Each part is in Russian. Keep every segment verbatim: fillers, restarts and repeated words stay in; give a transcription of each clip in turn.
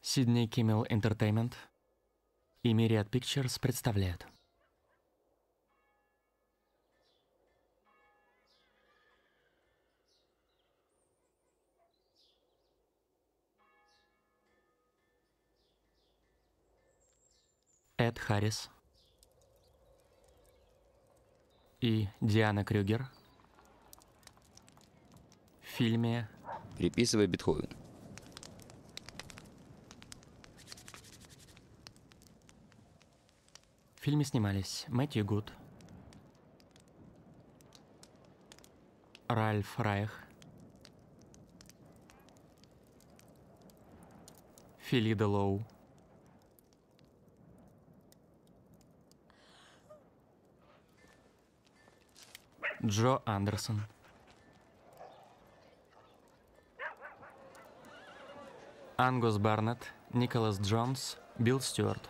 Sydney Kimmel Entertainment и Myriad Pictures представляют. Эд Харрис и Диана Крюгер в фильме Приписывай Бетховен. В фильме снимались Мэтью Гуд, Ральф Райх, Филида Лоу, Джо Андерсон, Ангус Барнетт, Николас Джонс, Билл Стюарт.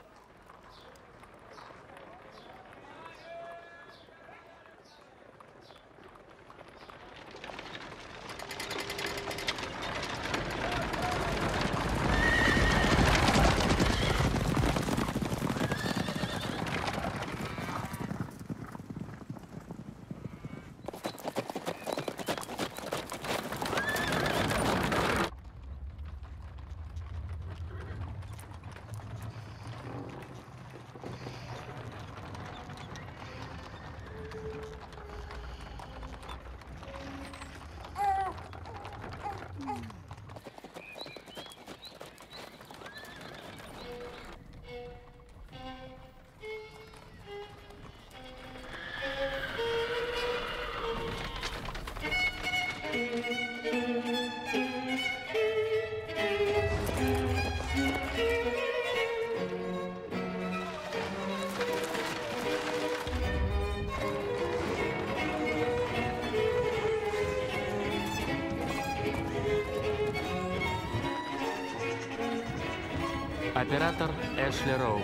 Оператор Эшли Роуф.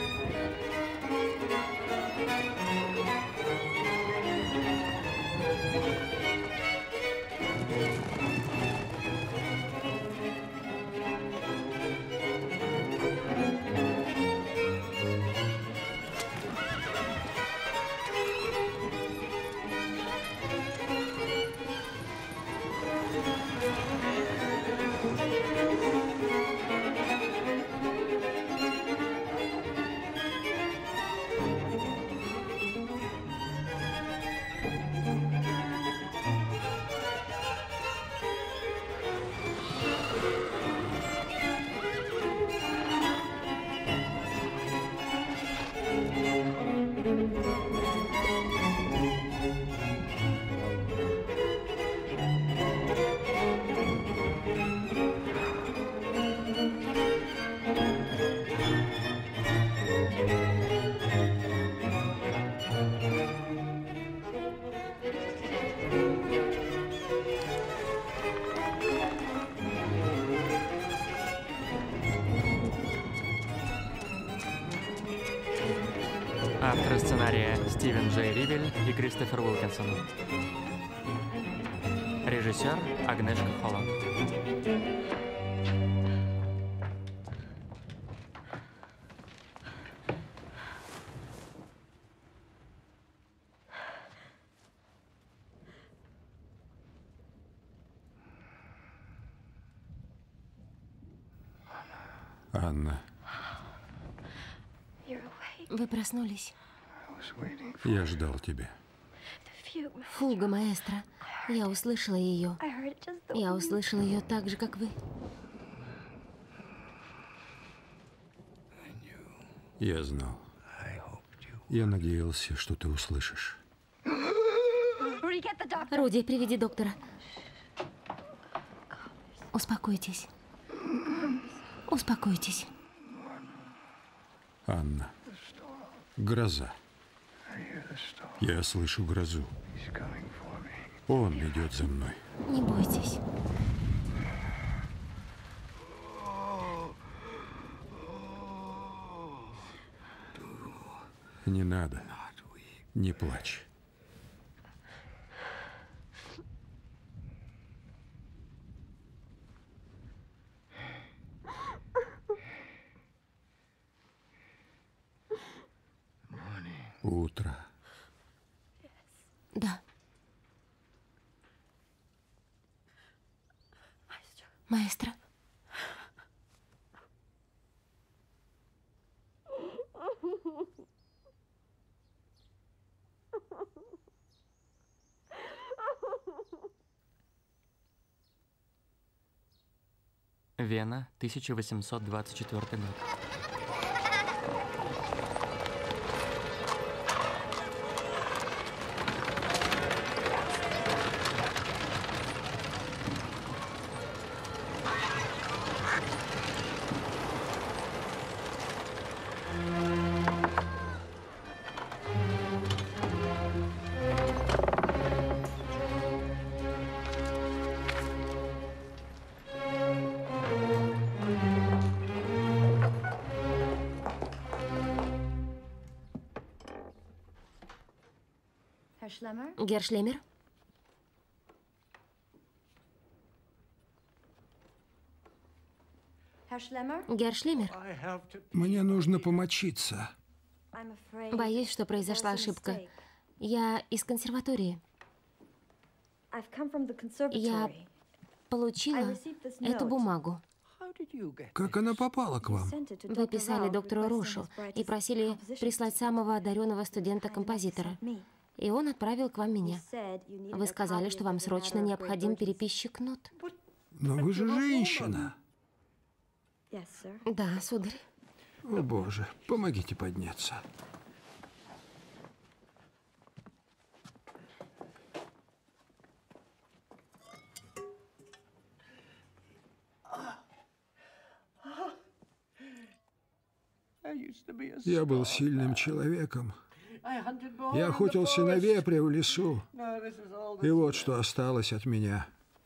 Авторы сценария Стивен Джей Ривель и Кристофер Уилкинсон. Режиссер Агнешка Холланд. Анна. Вы проснулись? Я ждал тебя. Фуга, маэстро. Я услышала ее. Я услышала ее так же, как вы. Я знал. Я надеялся, что ты услышишь. Руди, приведи доктора. Успокойтесь. Успокойтесь. Анна. Гроза. Я слышу грозу. Он идет за мной. Не бойтесь. Не надо. Не плачь. Утро. Да. Маэстро. Вена, тысяча восемьсот двадцать четвёртый год. Гершлемер? Гершлемер? Мне нужно помочиться. Боюсь, что произошла ошибка. Я из консерватории. Я получила эту бумагу. Как она попала к вам? Вы писали доктору Рошу и просили прислать самого одаренного студента-композитора. И он отправил к вам меня. Вы сказали, что вам срочно необходим переписчик нот. Но вы же женщина. Да, сударь. О, Боже, помогите подняться. Я был сильным человеком. Я охотился на вепря в лесу. И вот что осталось от меня.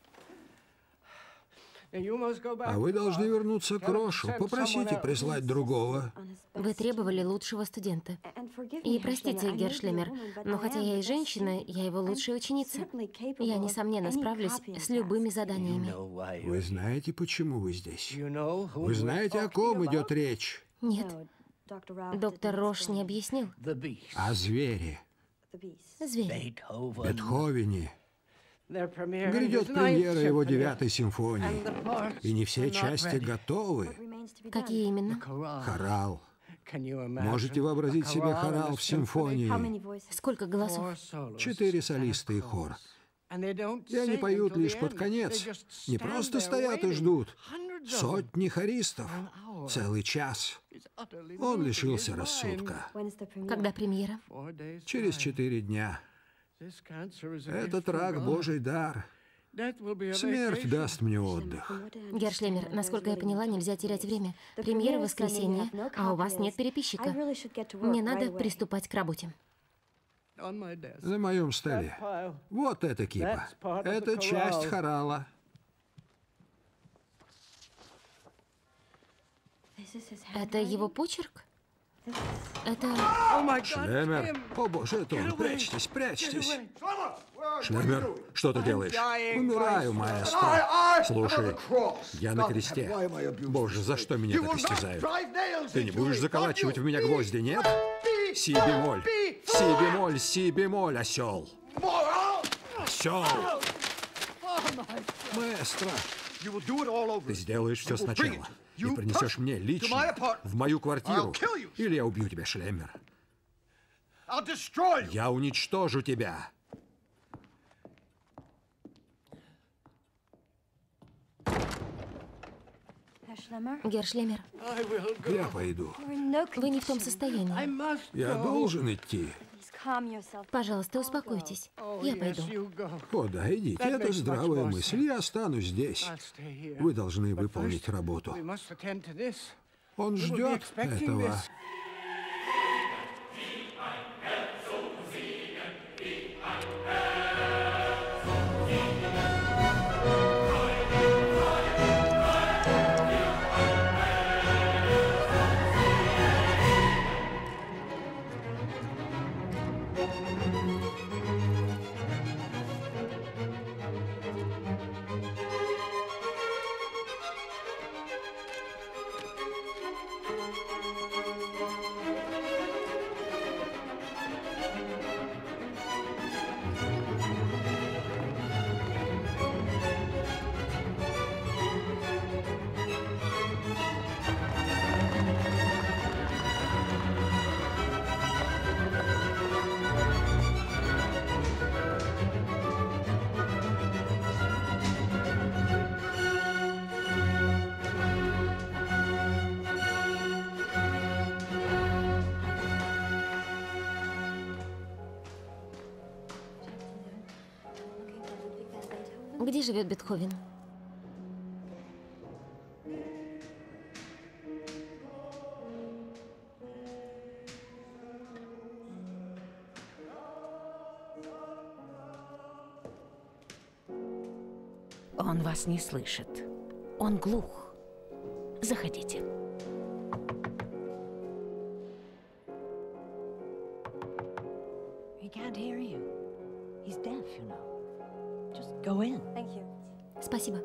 А вы должны вернуться к Рошу. Попросите прислать другого. Вы требовали лучшего студента. И простите, Гершлемер, но хотя я и женщина, я его лучшая ученица. Я, несомненно, справлюсь с любыми заданиями. Вы знаете, почему вы здесь? Вы знаете, о ком идет речь? Нет. Доктор Рош не объяснил. О звере. Зверь. Бетховене. Грядет премьера его девятой симфонии. И не все части готовы. Какие именно? Хорал. Можете вообразить себе хорал в симфонии? Сколько голосов? Четыре солиста и хор. И они поют лишь под конец. Не просто стоят и ждут. Сотни хористов. Целый час. Он лишился рассудка. Когда премьера? Через четыре дня. Этот рак — Божий дар. Смерть даст мне отдых. Гершлемер, насколько я поняла, нельзя терять время. Премьера в воскресенье, а у вас нет переписчика. Мне надо приступать к работе. На моем столе. Вот эта кипа. Это часть хорала. Это его почерк? Это... Шлемер! О, боже, это он! Прячьтесь, прячьтесь! Шлемер, что ты делаешь? Умираю, маэстро. Слушай, я на кресте. Боже, за что меня так истязают? Ты не будешь заколачивать в меня гвозди, нет? Си-бемоль, си-бемоль, си-бемоль, осел. Осел! Маэстро, ты сделаешь все сначала. И принесешь мне лично в мою квартиру. Или я убью тебя, Шлемер. Я уничтожу тебя. Гершлемер, Я пойду. вы не в том состоянии. Я должен идти. Пожалуйста, успокойтесь. Я пойду. О, да, идите. Это здравая мысль. Я останусь здесь. Вы должны выполнить работу. Он ждет этого. Где живет Бетховен? Он вас не слышит. Он глух. Заходите. He can't hear you. He's deaf, you know. Just go in. Thank you. Спасибо.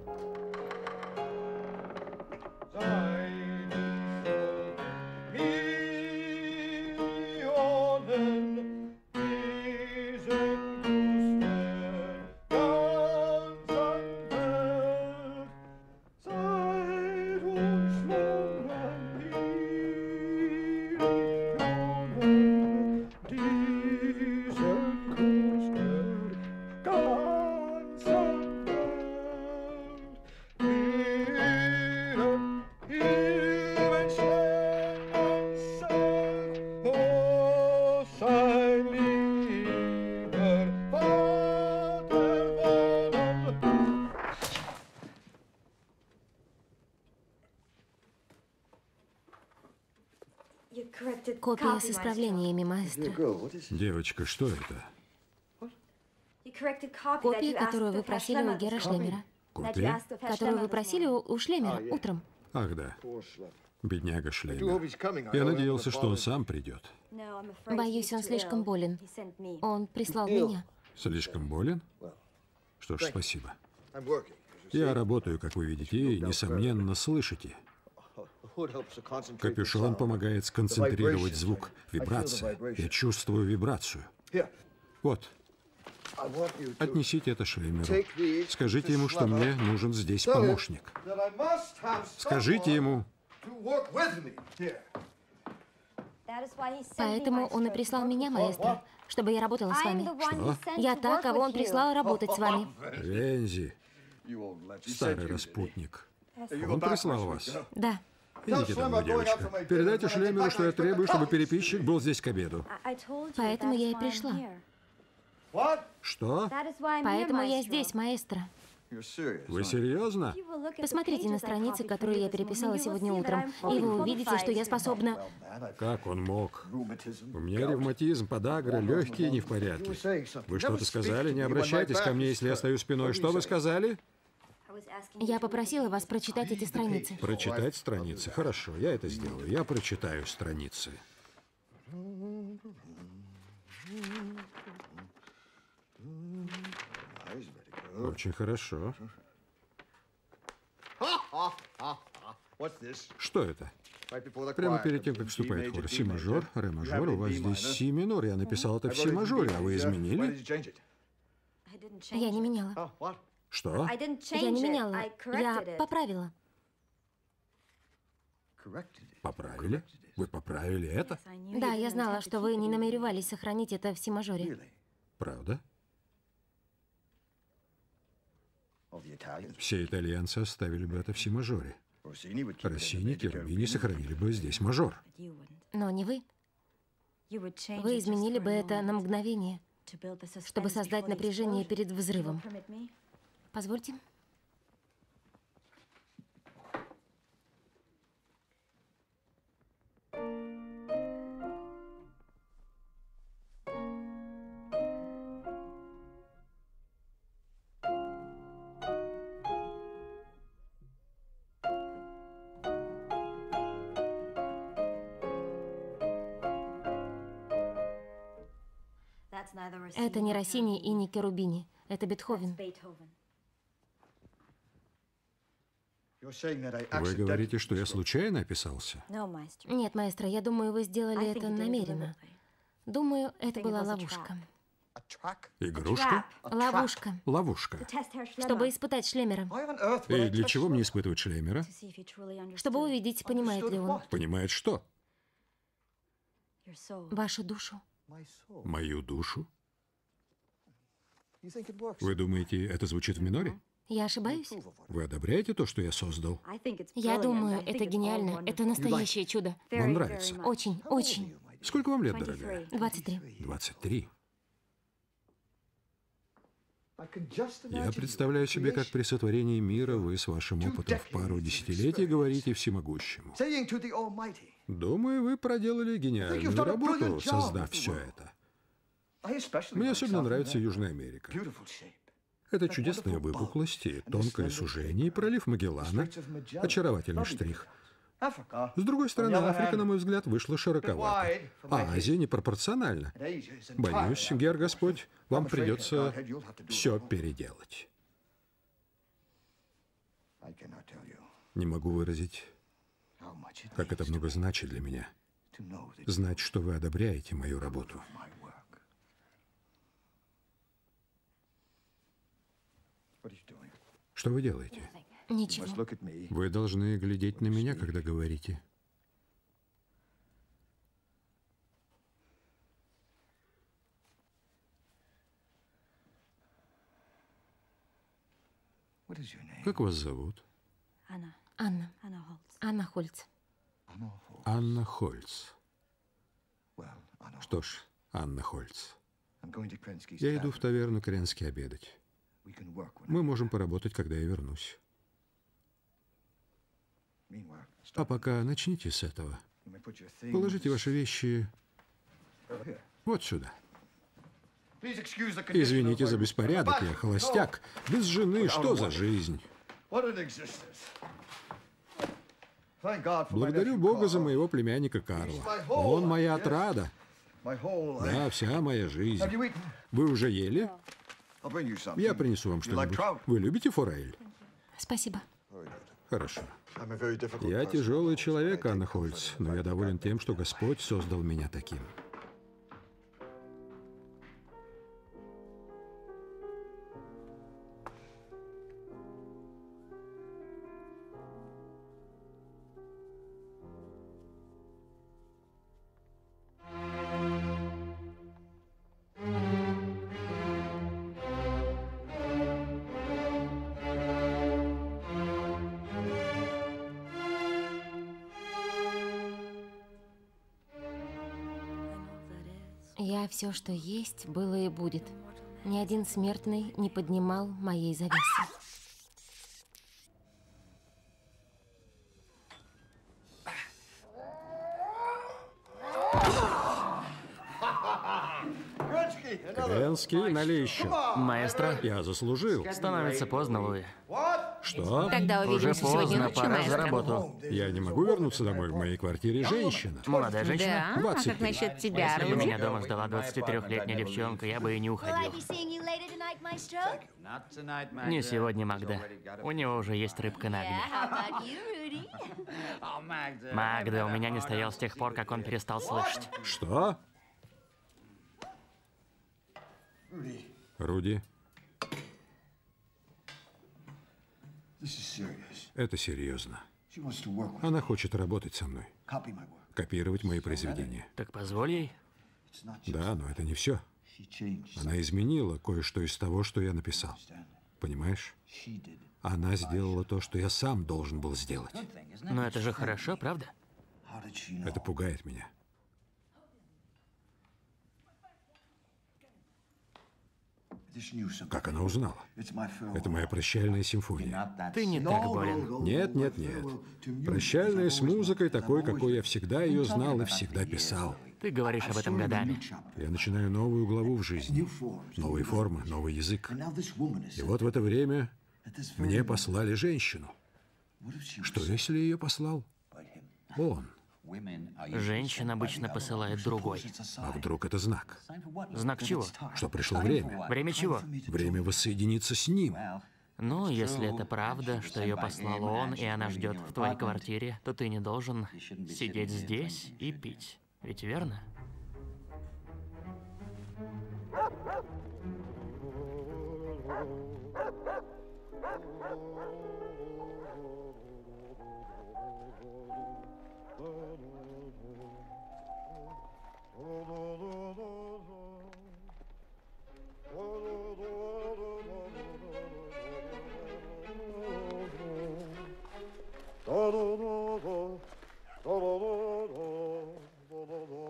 Копия с исправлениями, маэстро. Девочка, что это? Копия, которую вы просили у Гера Шлемера. Копия? Которую вы просили у, у Шлемера утром. Ах да, бедняга Шлемер. Я надеялся, что он сам придет. Боюсь, он слишком болен. Он прислал меня. Слишком болен? Что ж, спасибо. Я работаю, как вы видите, и, несомненно, слышите. Капюшон помогает сконцентрировать звук. Вибрация. Я чувствую вибрацию. Вот. Отнесите это Шлемеру. Скажите ему, что мне нужен здесь помощник. Скажите ему. Поэтому он и прислал меня, маэстро, чтобы я работала с вами. Что? Я та, кого он прислал работать с вами. Вензи, старый распутник. Он прислал вас? Да. Идите домой, девочка. Передайте Шлемеру, что я требую, чтобы переписчик был здесь к обеду. Поэтому я и пришла. Что? Поэтому я здесь, маэстро. Вы серьезно? Посмотрите на страницы, которые я переписала сегодня утром, и вы увидите, что я способна... Как он мог? У меня ревматизм, подагра, легкие не в порядке. Вы что-то сказали? Не обращайтесь ко мне, если я стою спиной. Что вы сказали? Я попросила вас прочитать эти страницы. Прочитать страницы? Хорошо, я это сделаю. Я прочитаю страницы. Очень хорошо. Что это? Прямо перед тем, как вступает хор. Си мажор, ре мажор. У вас здесь си минор. Я написал это в си мажоре, а вы изменили? Я не меняла. Что? Я не меняла. Я поправила. Поправили? Вы поправили это? Да, я знала, что вы не намеревались сохранить это в си мажоре. Правда? Все итальянцы оставили бы это в си мажоре. Россини, Cherubini сохранили бы здесь мажор. Но не вы. Вы изменили бы это на мгновение, чтобы создать напряжение перед взрывом. Позвольте. Это не Россини и не Cherubini. Это Бетховен. Вы говорите, что я случайно описался? Нет, маэстро, я думаю, вы сделали это намеренно. Думаю, это была ловушка. Игрушка? Ловушка. Ловушка. Чтобы испытать Шлемера. И для чего мне испытывать Шлемера? Чтобы увидеть, понимает ли он. Понимает что? Вашу душу. Мою душу? Вы думаете, это звучит в миноре? Я ошибаюсь? Вы одобряете то, что я создал? Я думаю, это гениально. Это настоящее чудо. Вам нравится? Очень, очень. Сколько вам лет, дорогая? двадцать три. двадцать три. Я представляю себе, как при сотворении мира вы с вашим опытом в пару десятилетий говорите всемогущему. Думаю, вы проделали гениальную работу, создав все это. Мне особенно нравится Южная Америка. Это чудесные выпуклости, тонкое сужение и пролив Магеллана. Очаровательный штрих. С другой стороны, Африка, на мой взгляд, вышла широковато, а Азия непропорциональна. Боюсь, Гер Господь, вам придется все переделать. Не могу выразить, как это много значит для меня. Знать, что вы одобряете мою работу. Что вы делаете? Ничего. Вы должны глядеть на меня, когда говорите. Как вас зовут? Анна. Анна Хольц. Анна Хольц. Что ж, Анна Хольц. Я иду в таверну Кренский обедать. Мы можем поработать, когда я вернусь. А пока начните с этого. Положите ваши вещи вот сюда. Извините за беспорядок, я холостяк. Без жены, что за жизнь? Благодарю Бога за моего племянника Карла. Он моя отрада. Да, вся моя жизнь. Вы уже ели? Я принесу вам что-нибудь. Вы любите форель? Спасибо. Хорошо. Я тяжелый человек, Анна Хольц, но я доволен тем, что Господь создал меня таким. Я все, что есть, было и будет. Ни один смертный не поднимал моей завесы. Кренский, налей еще. Маэстро, Я заслужил. становится поздно, Луи. Что? Тогда Уже увидимся сегодня поздно, ночью, пора за маэстро. работу. Я не могу вернуться домой. В моей квартире женщина. Молодая женщина? Да? А двадцать как три. насчет тебя, Если бы Руди? меня дома ждала двадцатитрёхлетняя девчонка, я бы и не уходил. Не сегодня, Магда. У него уже есть рыбка на огне. Магда, у меня не стоял с тех пор, как он перестал слышать. Что? Руди, это серьезно. Она хочет работать со мной, копировать мои произведения. Так позволь ей. Да, но это не все. Она изменила кое-что из того, что я написал. Понимаешь? Она сделала то, что я сам должен был сделать. Но это же хорошо, правда? Это пугает меня. Как она узнала? Это моя прощальная симфония. Ты не так болен. Нет, нет, нет. Прощальная с музыкой такой, какой я всегда ее знал и всегда писал. Ты говоришь об этом годами. Я начинаю новую главу в жизни. Новые формы, новый язык. И вот в это время мне послали женщину. Что, если ее послал он? Женщин обычно посылает другой. А вдруг это знак? Знак чего? Что пришло время? Время чего? Время воссоединиться с ним. Ну, если это правда, что ее послал он, и она ждет в твоей квартире, то ты не должен сидеть здесь и пить. Ведь верно?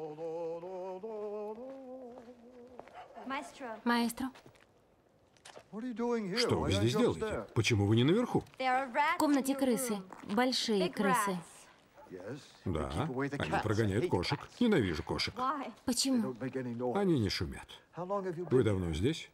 Маэстро, Что вы здесь делаете? Почему вы не наверху? В комнате крысы. Большие крысы. Да, они прогоняют кошек. Ненавижу кошек. Почему? Они не шумят. Вы давно здесь?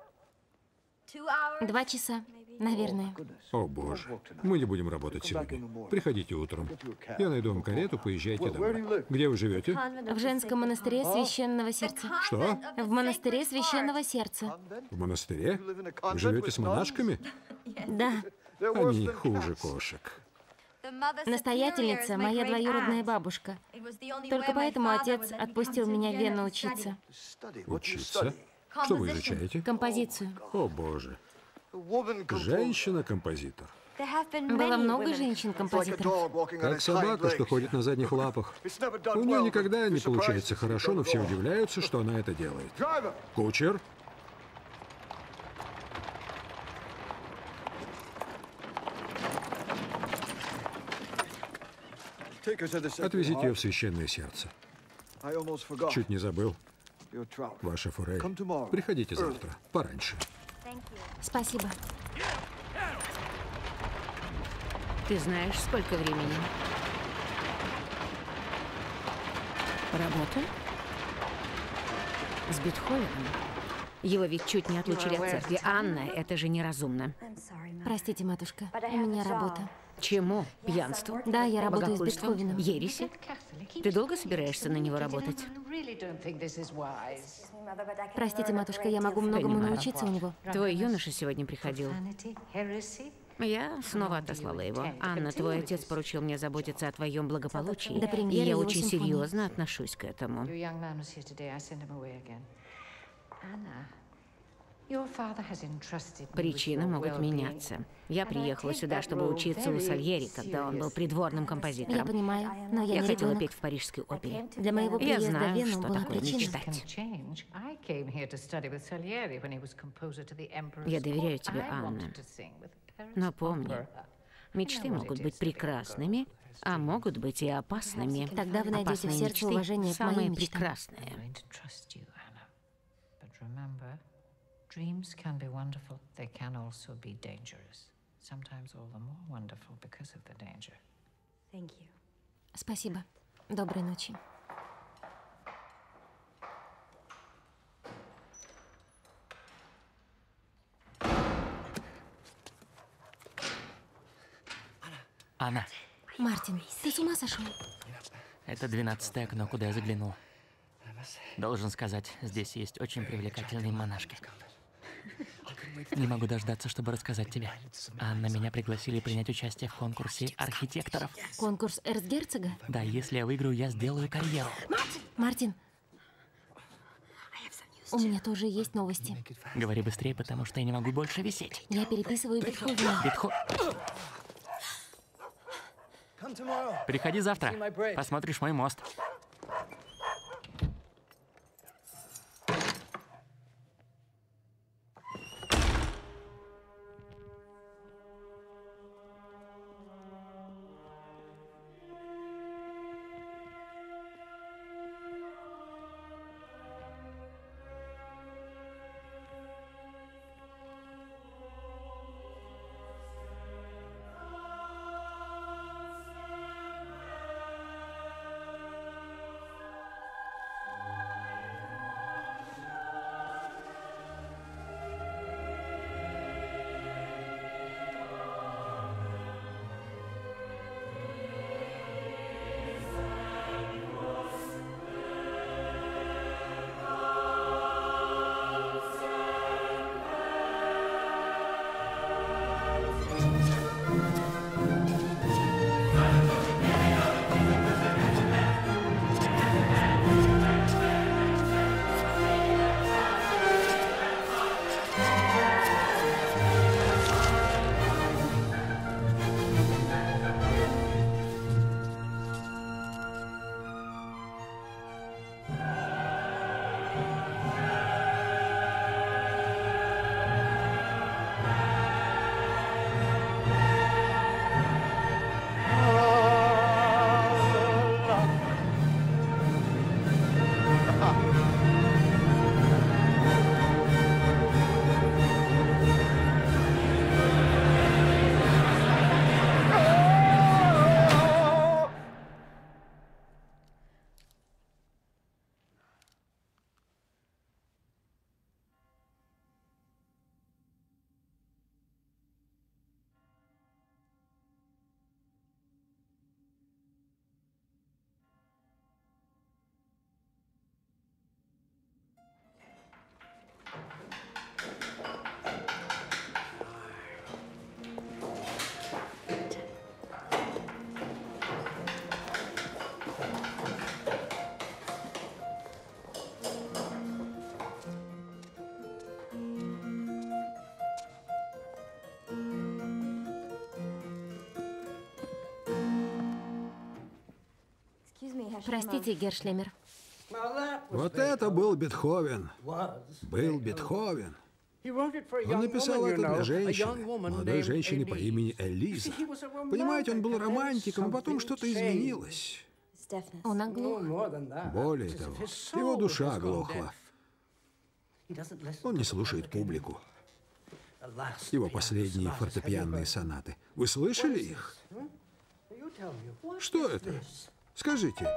Два часа, наверное. О, боже. Мы не будем работать сегодня. Приходите утром. Я найду вам карету, поезжайте домой. Где вы живете? В женском монастыре Священного Сердца. Что? В монастыре Священного Сердца. В монастыре? Вы живете с монашками? Да. Они хуже кошек. Настоятельница — моя двоюродная бабушка. Только поэтому отец отпустил меня в Вену учиться. Учиться? Что вы изучаете? Композицию. О, боже. Женщина-композитор. Было много женщин-композиторов. Как собака, что ходит на задних лапах. У нее никогда не получается хорошо, но все удивляются, что она это делает. Кучер. Отвезите ее в Священное Сердце. Чуть не забыл. Ваша форель. Приходите завтра, пораньше. Спасибо. Ты знаешь, сколько времени? Работа? С Бетховеном? Его ведь чуть не отлучили от церкви. Анна, это же неразумно. Простите, матушка, у меня работа. Чему? Пьянству? Да, я работаю с Богохульству? Бетховеном. Ереси? Ты долго собираешься на него работать? Простите, матушка, я могу многому Понимаю. научиться у него. Твой юноша сегодня приходил. Я снова отослала его. Анна, твой отец поручил мне заботиться о твоем благополучии. До И премьеры я его очень симфонии. серьезно отношусь к этому. Причины могут меняться. Я приехала сюда, чтобы учиться у Сальери, когда он был придворным Я композитором. понимаю, но я, Я не хотела ребенок. петь в парижской опере. Для моего Я приезда в знаю, Вену что была такое причина. мечтать. Я доверяю тебе, Анна. Но помни, мечты могут быть прекрасными, а могут быть и опасными. Тогда вы найдете в Опасные сердце мечты уважение к самые моим мечтам. прекрасные. Dreams can be wonderful, they can also be dangerous. Sometimes all the more wonderful because of the danger. Спасибо. Доброй ночи. Анна, Мартин, ты с ума сошел? это двенадцатое окно, куда я заглянул. Должен сказать, здесь есть очень привлекательные монашки. Не могу дождаться, чтобы рассказать тебе. Анна, меня пригласили принять участие в конкурсе архитекторов. Конкурс эрцгерцога? Да, если я выиграю, я сделаю карьеру. Мартин, у меня тоже есть новости. Говори быстрее, потому что я не могу больше висеть. Я переписываю Бетховена. Бетхо... Приходи завтра. Посмотришь мой мост. Простите, Гершлемер. Вот это был Бетховен. Был Бетховен. Он написал это для женщины, молодой женщины по имени Элиза. Понимаете, он был романтиком, а потом что-то изменилось. Он оглох. Более того, его душа оглохла. Он не слушает публику. Его последние фортепианные сонаты. Вы слышали их? Что это? Скажите.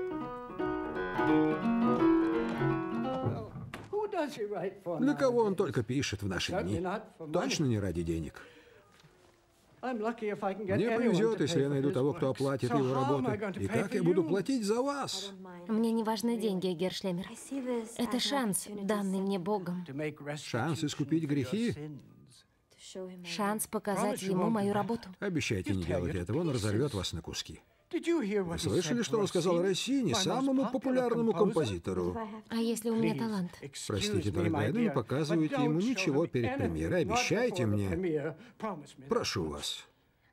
Для кого он только пишет в наши дни? Точно не ради денег. Мне повезет, если я найду того, кто оплатит его работу. И как я буду платить за вас? Мне не важны деньги, Гершлемер. Это шанс, данный мне Богом. Шанс искупить грехи? Шанс показать ему мою работу. Обещайте не делать этого, он разорвет вас на куски. Вы слышали, что он сказал Россини, самому популярному композитору? А если у меня талант? Простите, дорогая, но не показывайте ему ничего перед премьерой. Обещайте мне. Прошу вас.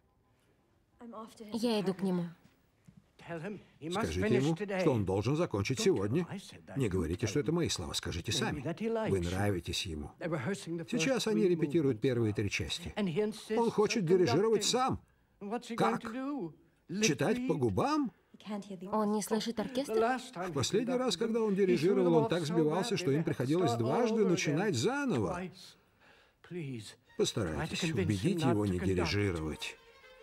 Я иду к нему. Скажите ему, что он должен закончить сегодня. Не говорите, что это мои слова, скажите сами. Вы нравитесь ему. Сейчас они репетируют первые три части. Он хочет дирижировать сам. Как? Читать по губам? Он не слышит оркестр? В последний раз, когда он дирижировал, он так сбивался, что им приходилось дважды начинать заново. Постарайтесь, убедите его не дирижировать.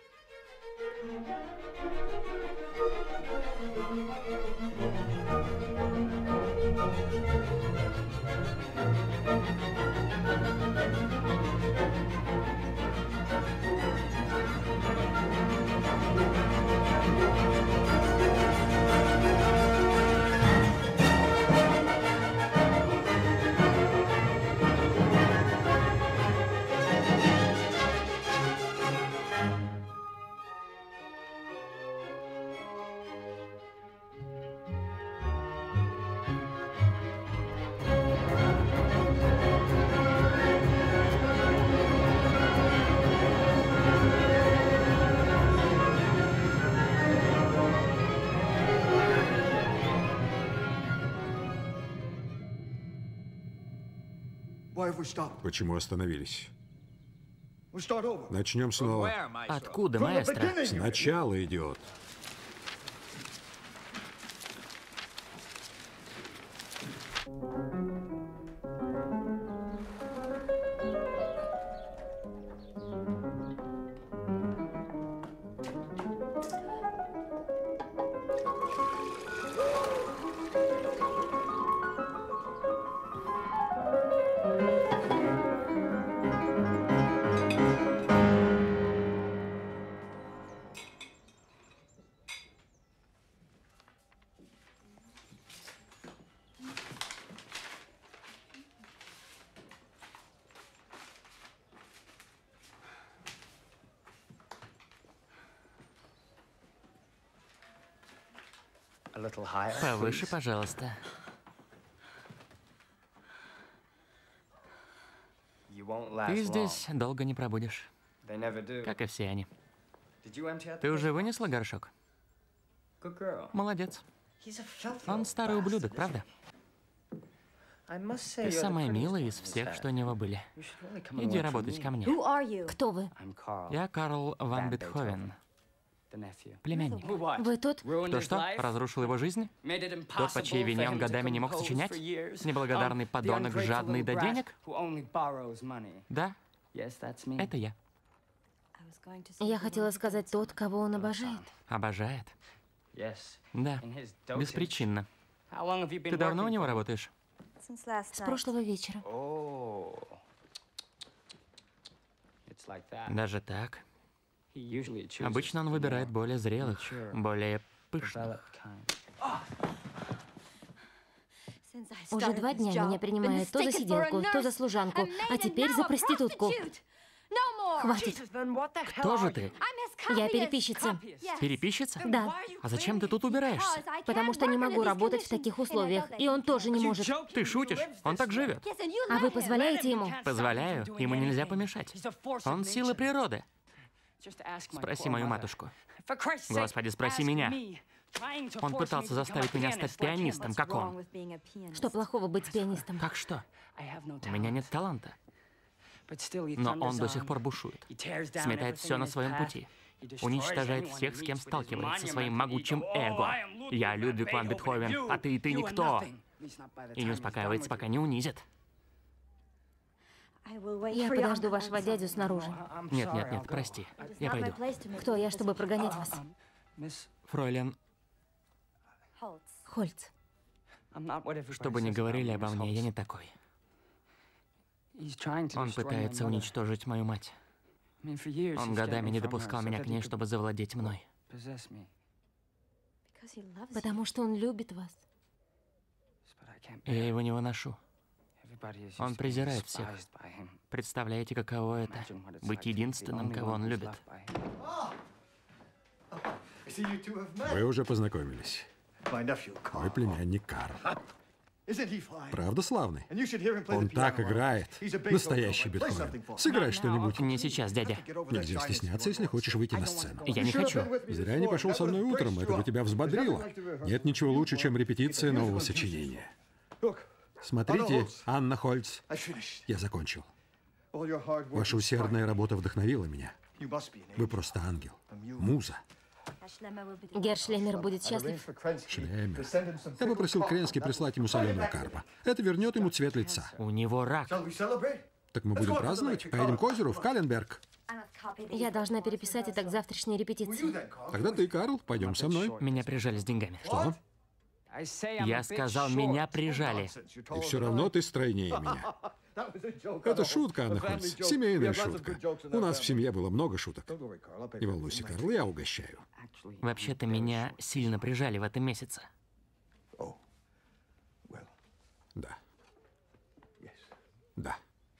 Почему остановились? Начнем снова. Откуда, маэстро? Сначала, идиот. Повыше, пожалуйста. Ты здесь долго не пробудешь. Как и все они. Ты уже вынесла горшок? Молодец. Он старый ублюдок, правда? Ты самая милая из всех, что у него были. Иди работать ко мне. Кто вы? Я Карл ван Бетховен. Племянник. Вы тот? Кто что? Разрушил его жизнь? Тот, по чьей вине он годами не мог сочинять? Неблагодарный подонок, жадный до денег? Да, это я. Я хотела сказать тот, кого он обожает. Обожает? Да, беспричинно. Ты давно у него работаешь? С прошлого вечера. Даже так? Обычно он выбирает более зрелых, более пышных. Уже два дня меня принимают то за сиделку, то за служанку, а теперь за проститутку. Хватит. Кто же ты? Я переписчица. Переписчица? Да. А зачем ты тут убираешься? Потому что не могу работать в таких условиях, и он тоже не может. Ты шутишь? Он так живет. А вы позволяете ему? Позволяю, ему нельзя помешать. Он сила природы. Спроси мою матушку. Господи, спроси меня. Он пытался заставить меня стать пианистом, как он. Что плохого быть пианистом? Как что? У меня нет таланта. Но он до сих пор бушует. Сметает все на своем пути. Уничтожает всех, с кем сталкивается, своим могучим эго. Я Людвиг ван Бетховен, а ты и ты никто. И не успокаивается, пока не унизит. Я подожду вашего дядю снаружи. Нет, нет, нет, прости. Я пойду. Кто я, чтобы прогонять вас? Фройлен, Хольц. что бы ни говорили обо мне, я не такой. Он пытается уничтожить мою мать. Он годами не допускал меня к ней, чтобы завладеть мной. Потому что он любит вас. Я его не выношу. Он презирает всех. Представляете, каково это? Быть единственным, кого он любит. Вы уже познакомились. Мой племянник Карл. Правда славный? Он так играет. Настоящий Бетховен. Сыграй что-нибудь. Не сейчас, дядя. Нельзя стесняться, если хочешь выйти на сцену. Я не хочу. Зря не пошел со мной утром, это бы тебя взбодрило. Нет ничего лучше, чем репетиция нового сочинения. Смотрите, Анна Хольц. Я закончил. Ваша усердная работа вдохновила меня. Вы просто ангел. Муза. Герр Шлемер будет счастлив. Шлемер. Я попросил Кренски прислать ему соленого карпа. Это вернет ему цвет лица. У него рак. Так мы будем праздновать? Поедем к озеру, в Каленберг. Я должна переписать это к завтрашней репетиции. Тогда ты, Карл, пойдем со мной. Меня прижали с деньгами. Что? Я сказал, меня прижали. И все равно ты стройнее меня. Это шутка, Анна Хольц. Семейная шутка. У нас в семье было много шуток. Не волнуйся, Карл, я угощаю. Вообще-то меня сильно прижали в этом месяце. Да. Да.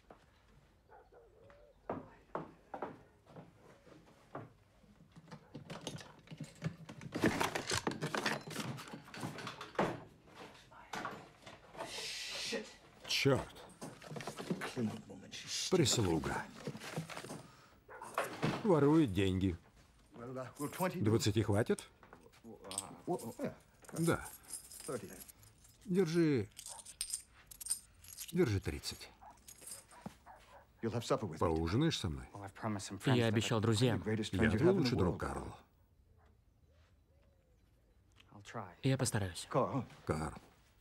Черт. Прислуга. Ворует деньги. Двадцати хватит? Да. Держи... Держи тридцать. Поужинаешь со мной? Я обещал друзьям. Я твой лучший друг, Карл. Я постараюсь. Карл,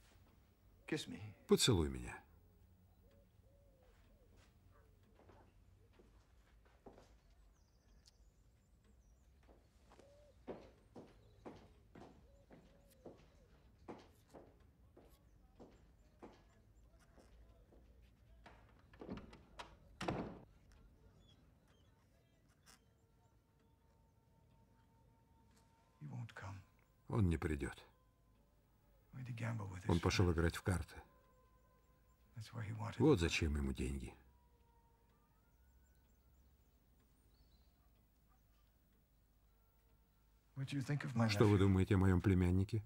поцелуй меня. Он не придет. Он пошел играть в карты. Вот зачем ему деньги. Что вы думаете о моем племяннике?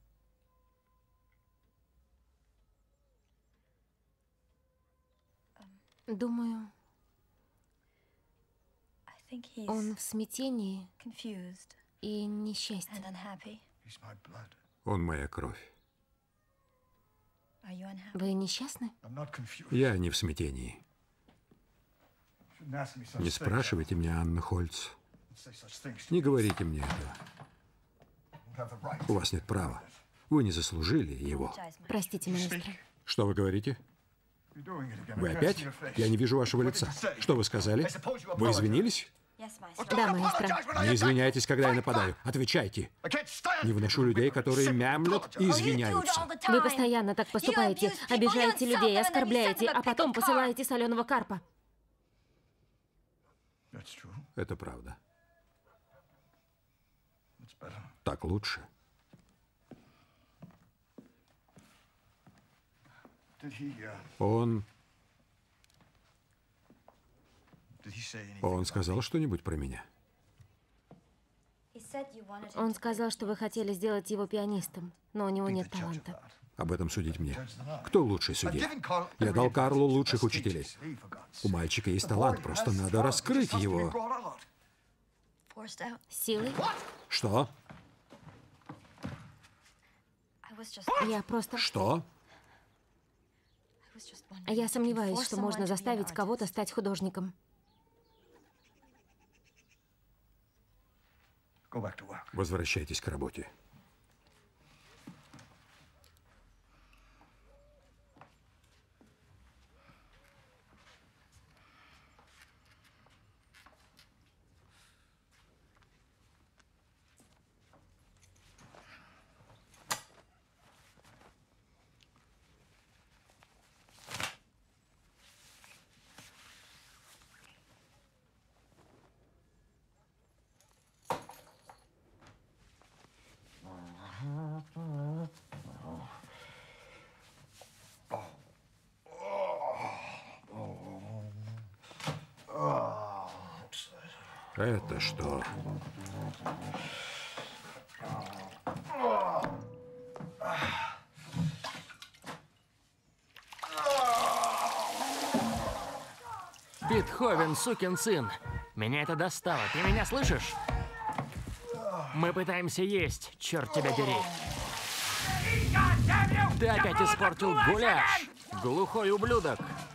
Думаю, он в смятении и несчастен. Он моя кровь. Вы несчастны? Я не в смятении. Не спрашивайте меня, Анна Хольц. Не говорите мне этого. У вас нет права. Вы не заслужили его. Простите, маэстро. Что вы говорите? Вы опять? Я не вижу вашего лица. Что вы сказали? Вы извинились? Да, маэстро. Не извиняйтесь, когда я нападаю. Отвечайте. Не выношу людей, которые мямлят и извиняются. Вы постоянно так поступаете. Обижаете людей, оскорбляете, а потом посылаете соленого карпа. Это правда. Так лучше. Он... Он сказал что-нибудь про меня? Он сказал, что вы хотели сделать его пианистом, но у него нет таланта. Об этом судить мне. Кто лучший судья? Я дал Карлу лучших учителей. У мальчика есть талант, просто надо раскрыть его. Силой? Что? Я просто... Что? Я сомневаюсь, что можно заставить кого-то стать художником. Возвращайтесь к работе. Это что? Бетховен, сукин сын. Меня это достало. Ты меня слышишь? Мы пытаемся есть, черт тебя дери. Ты опять испортил гуляш, глухой ублюдок.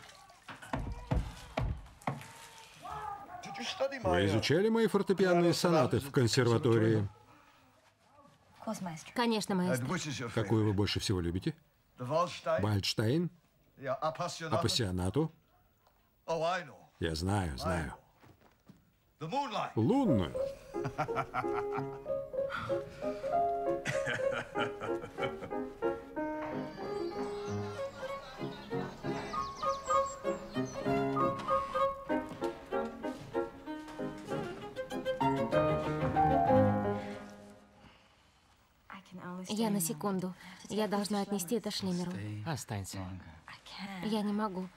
Вы изучали мои фортепианные сонаты в консерватории? Конечно, маэстро. Какую вы больше всего любите? Вальдштейн? Апассионату? Я знаю, знаю. Лунную. Я на секунду. Я должна отнести это Шлемеру. Останься. Я не могу.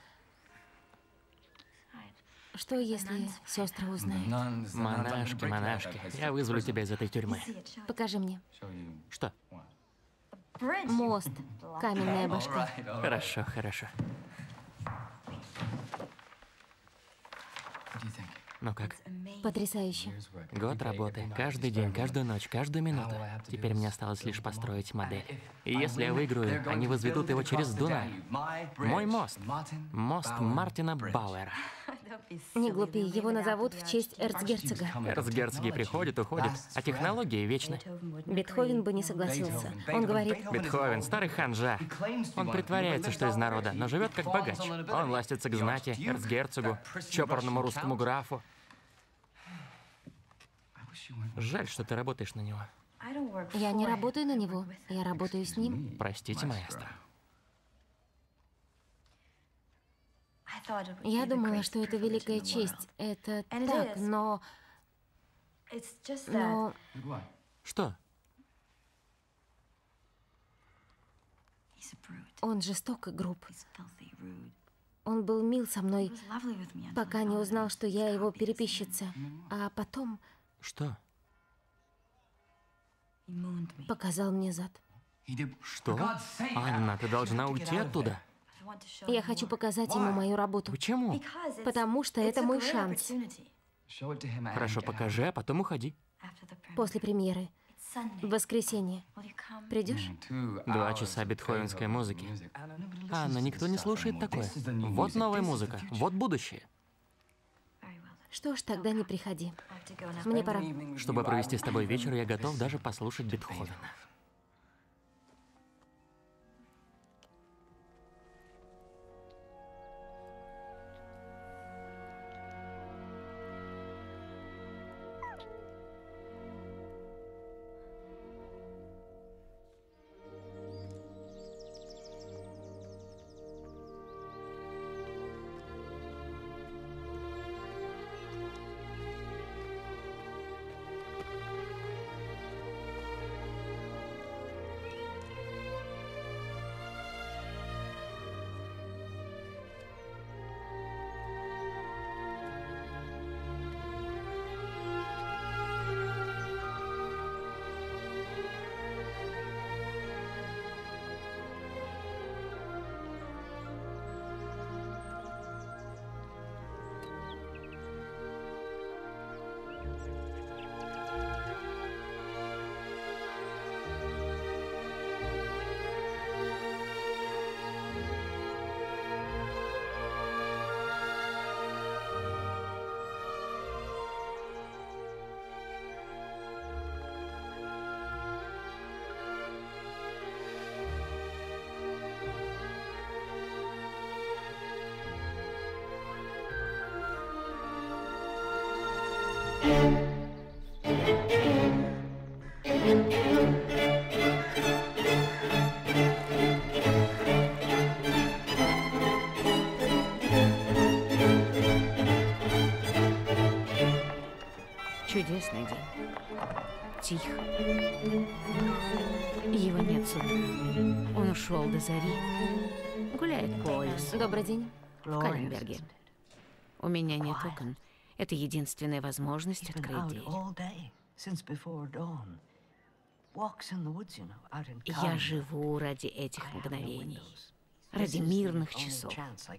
Что, если сестры узнают? Монашки, монашки. Я вызволю тебя из этой тюрьмы. Покажи мне. Что? Мост. Каменная башка. Хорошо, хорошо. Ну как? Потрясающе. Год работы. Каждый день, каждую ночь, каждую минуту. Теперь мне осталось лишь построить модель. И если я выиграю, они возведут его через Дунай. Мой мост. Мост Мартина Бауэра. Не глупи, его назовут в честь эрцгерцога. Эрцгерцоги приходят, уходят, а технологии вечны. Бетховен бы не согласился. Он говорит... Бетховен, старый ханжа. Он притворяется, что из народа, но живет как богач. Он ластится к знати, эрцгерцогу, чопорному русскому графу. Жаль, что ты работаешь на него. Я не работаю на него, я работаю с ним. Простите, маэстро. Я думала, что это великая честь. Это так, но... Но... Что? Он жесток и груб. Он был мил со мной, пока не узнал, что я его переписчица. А потом... Что? Показал мне зад. Что? Анна, ты должна уйти оттуда. Я хочу показать ему мою работу. Почему? Потому что это мой шанс. Хорошо, покажи, а потом уходи. После премьеры. В воскресенье. Придешь? Два часа бетховенской музыки. Анна, никто не слушает такое. Вот новая музыка, вот будущее. Что ж, тогда не приходи. Мне пора. Чтобы провести с тобой вечер, я готов даже послушать Бетховена. Чудесный день. Тихо. Его нет с утра. Он ушел до зари. Гуляет по лесу. Добрый день. В Каленберге. У меня нет окон. Это единственная возможность открыть дверь. Я живу ради этих мгновений. Ради мирных часов.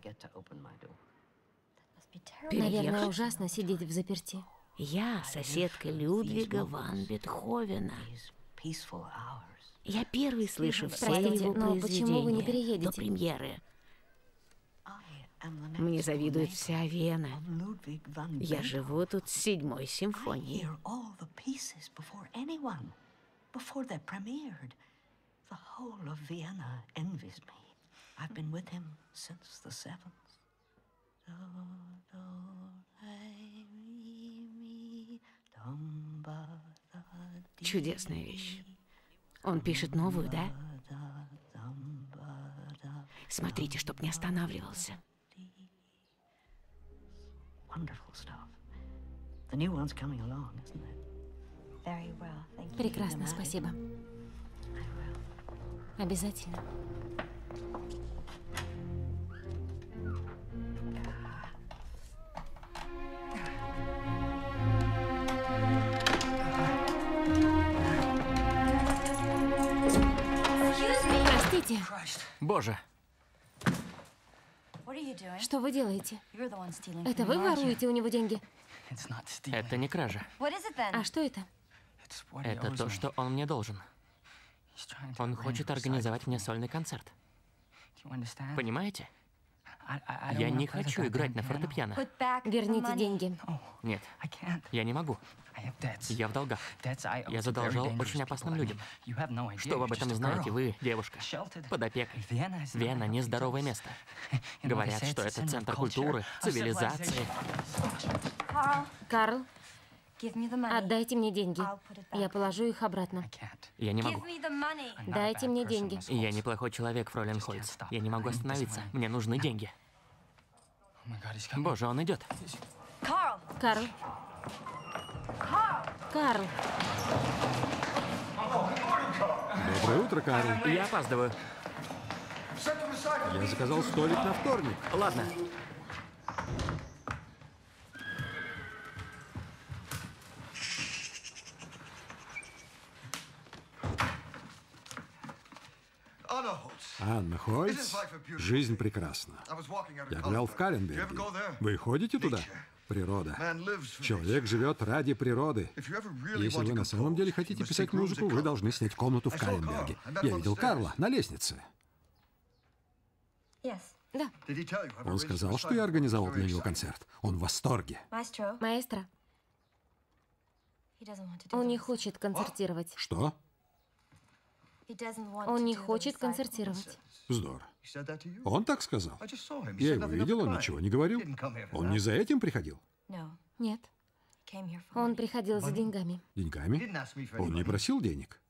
Наверное, ужасно сидеть в заперти. Я соседка Людвига ван Бетховена. Я первый слышу все Простите, его но почему вы не произведения переедете? до премьеры. Мне завидует вся Вена. Я живу тут с седьмой симфонией. Чудесная вещь. Он пишет новую, да? Смотрите, чтоб не останавливался. Прекрасно, спасибо. Обязательно. Простите, Боже, что вы делаете? Это вы воруете у него деньги? это не кража. А что это? Это то, что он мне должен. Он хочет организовать мне сольный концерт. Понимаете? Я не хочу играть на фортепиано. Верните деньги. Нет, я не могу. Я в долгах. Я задолжал очень опасным людям. Что вы об этом знаете, вы, девушка? Под опекой. Вена — нездоровое место. Говорят, что это центр культуры, цивилизации. Карл, отдайте мне деньги. Я положу их обратно. Я не могу. Дайте мне деньги. Я неплохой человек, фройлен Хольц. Я не могу остановиться. Мне нужны деньги. Боже, он идет. Карл. Карл. Доброе утро, Карл. Я опаздываю. Я заказал столик на вторник. Ладно. Анна Хольц. Жизнь прекрасна. Я гулял в Каленберге. Вы ходите туда? Природа. Человек живет ради природы. Если вы на самом деле хотите писать музыку, вы должны снять комнату в Каленберге. Я видел Карла на лестнице. Да. Он сказал, что я организовал для него концерт. Он в восторге. Маэстро. Он не хочет концертировать. Что? Он не хочет концертировать. Вздор. Он так сказал? Я его видел, он ничего не говорил. Он не за этим приходил? Нет. Он приходил за деньгами. Деньгами? Он не просил денег.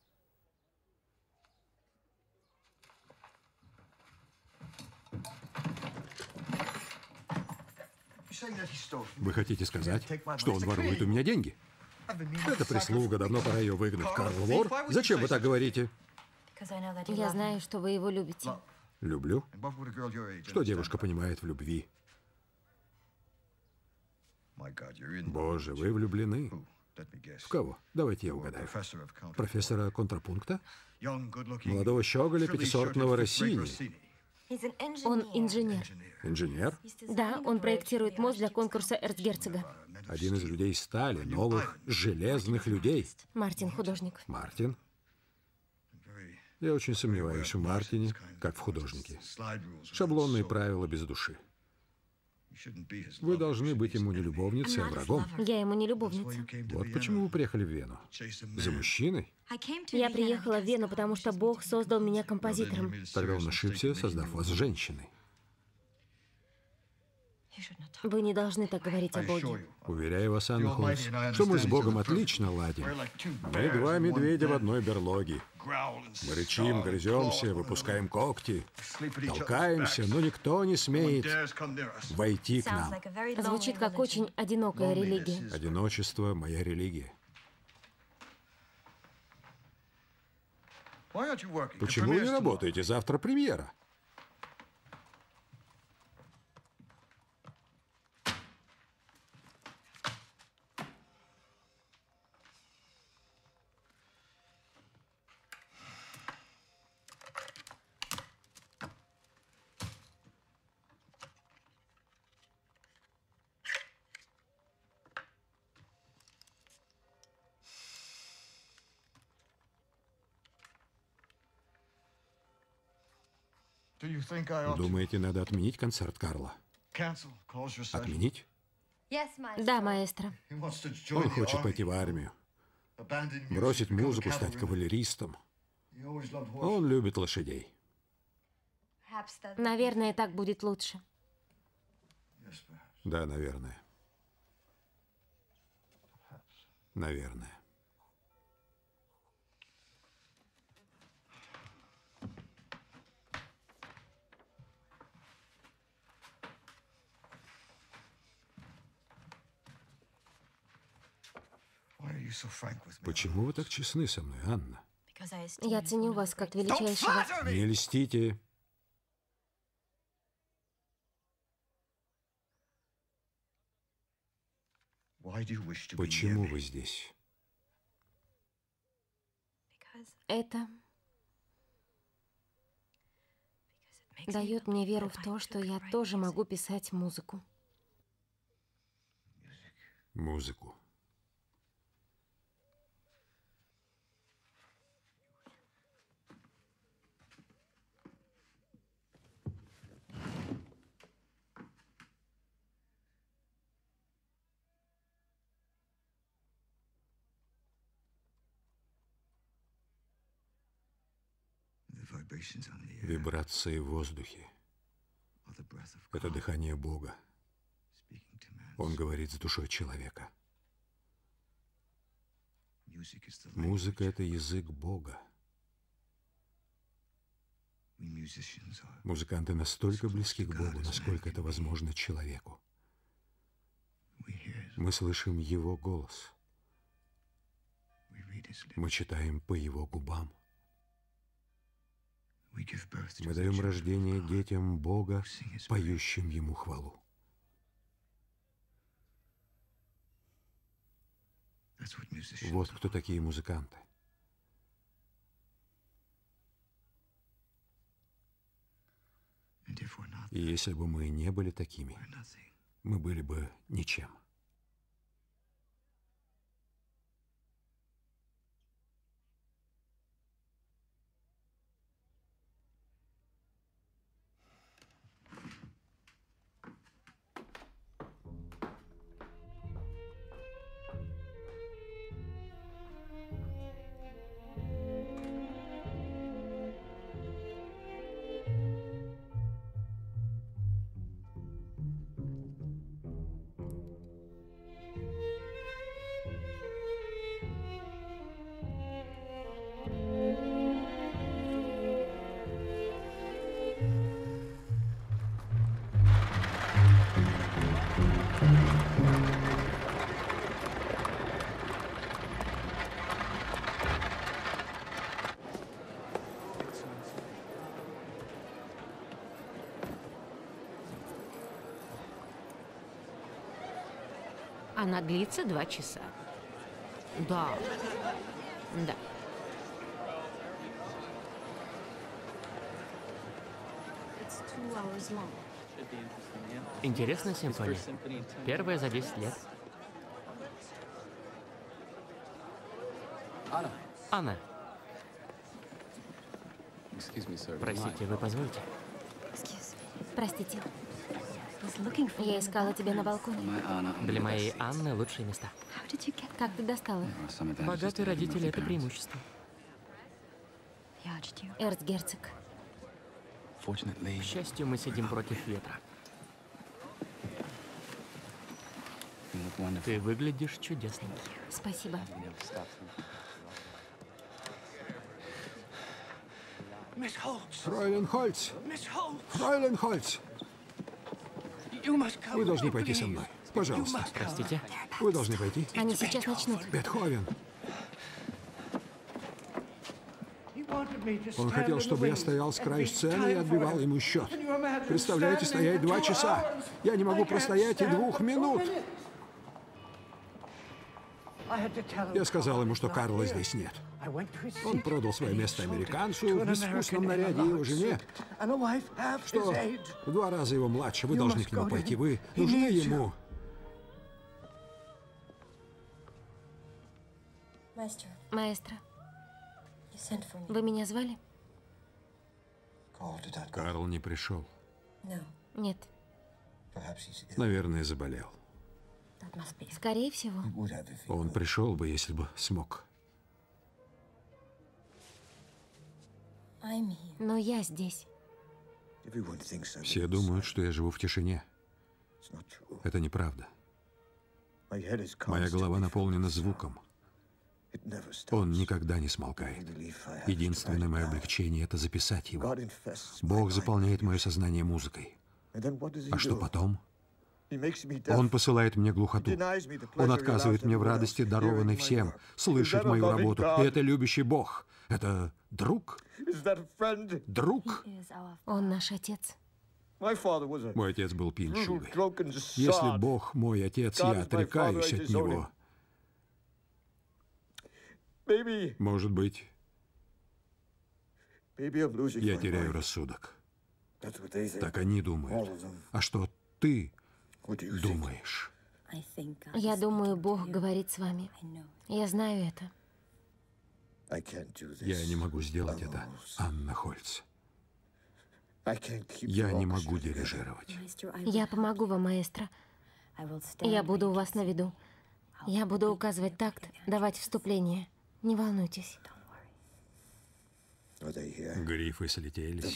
Вы хотите сказать, что он ворует у меня деньги? Это прислуга, давно пора ее выгнать. Карл вор? Зачем вы так говорите? Я знаю, что вы его любите. Люблю? Что девушка понимает в любви? Боже, вы влюблены. В кого? Давайте я угадаю. Профессора контрапункта? Молодого щеголя пятисортного Россини? Он инженер. Инженер? Да, он проектирует мост для конкурса эрцгерцога. Один из людей стали, новых, железных людей. Мартин, художник. Мартин? Я очень сомневаюсь в Мартине, как в художнике. Шаблонные правила без души. Вы должны быть ему не любовницей, а врагом. Я ему не любовница. Вот почему вы приехали в Вену. За мужчиной? Я приехала в Вену, потому что Бог создал меня композитором. Тогда он ошибся, создав вас женщиной. Вы не должны так говорить о Боге. Уверяю вас, Анна Холмс, что мы с Богом отлично ладим. Мы два медведя в одной берлоге. Мы рычим, грыземся, выпускаем когти, толкаемся, но никто не смеет войти к нам. Звучит как очень одинокая религия. Одиночество — моя религия. Почему вы не работаете? Завтра премьера. Думаете, надо отменить концерт Карла? Отменить? Да, маэстро. Он хочет пойти в армию, бросить музыку, стать кавалеристом. Он любит лошадей. Наверное, так будет лучше. Да, наверное. Наверное. Почему вы так честны со мной, Анна? Я ценю вас как величайшего... Не льстите. Почему вы здесь? Это дает мне веру в то, что я тоже могу писать музыку. Музыку. Вибрации в воздухе. Это дыхание Бога. Он говорит с душой человека. Музыка — это язык Бога. Музыканты настолько близки к Богу, насколько это возможно человеку. Мы слышим Его голос. Мы читаем по Его губам. Мы даем рождение детям Бога, поющим Ему хвалу. Вот кто такие музыканты. И если бы мы не были такими, мы были бы ничем. Она длится два часа. Да. Да. Интересная симфония. Первая за десять лет. Анна. Простите, вы позволите? Простите. Я искала тебя на балконе. Для моей Анны лучшие места. Как ты достала? Богатые родители — это преимущество. Эрцгерцог. К счастью, мы сидим против ветра. Ты выглядишь чудесно. Спасибо. Фройлен Хольц! Фройлен Хольц! Вы должны пойти со мной. Пожалуйста. Простите? Вы должны пойти. Они сейчас начнут. Бетховен. Он хотел, чтобы я стоял с краю сцены и отбивал ему счет. Представляете, стоять два часа. Я не могу простоять и двух минут. Я сказал ему, что Карла здесь нет. Он продал свое место американцу в искусном наряде его жене, что в два раза его младше. Вы должны к нему пойти. Вы нужны ему. Маэстро, вы меня звали? Карл не пришел. Нет. Наверное, заболел. Скорее всего. Он пришел бы, если бы смог. Но я здесь. Все думают, что я живу в тишине. Это неправда. Моя голова наполнена звуком. Он никогда не смолкает. Единственное мое облегчение — это записать его. Бог заполняет мое сознание музыкой. А что потом? Он посылает мне глухоту. Он отказывает мне в радости, дарованной всем, слышать мою работу. И это любящий Бог. Это друг? Друг? Он наш отец. Мой отец был пьянчугой. Если Бог мой отец, я отрекаюсь от него. Может быть, я теряю рассудок. Так они думают. А что ты думаешь? Я думаю, Бог говорит с вами. Я знаю это. Я не могу сделать это, Анна Хольц. Я не могу дирижировать. Я помогу вам, маэстро. Я буду у вас на виду. Я буду указывать такт, давать вступление. Не волнуйтесь. Грифы слетелись.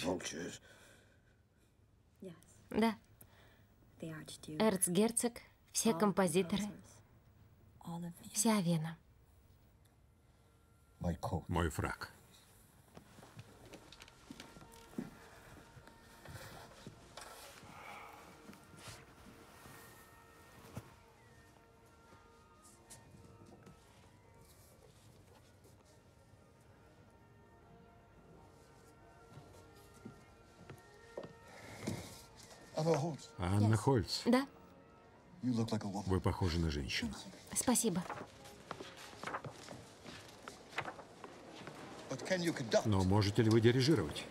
Да. Эрцгерцог, все композиторы, вся Вена. Мой фрак. Анна Хольц. Да, Вы похожи на женщину. спасибо. Но можете ли вы дирижировать?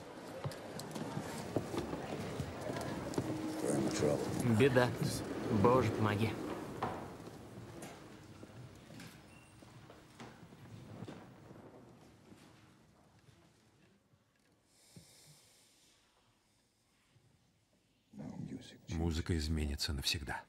Беда. Боже, помоги. Музыка изменится навсегда.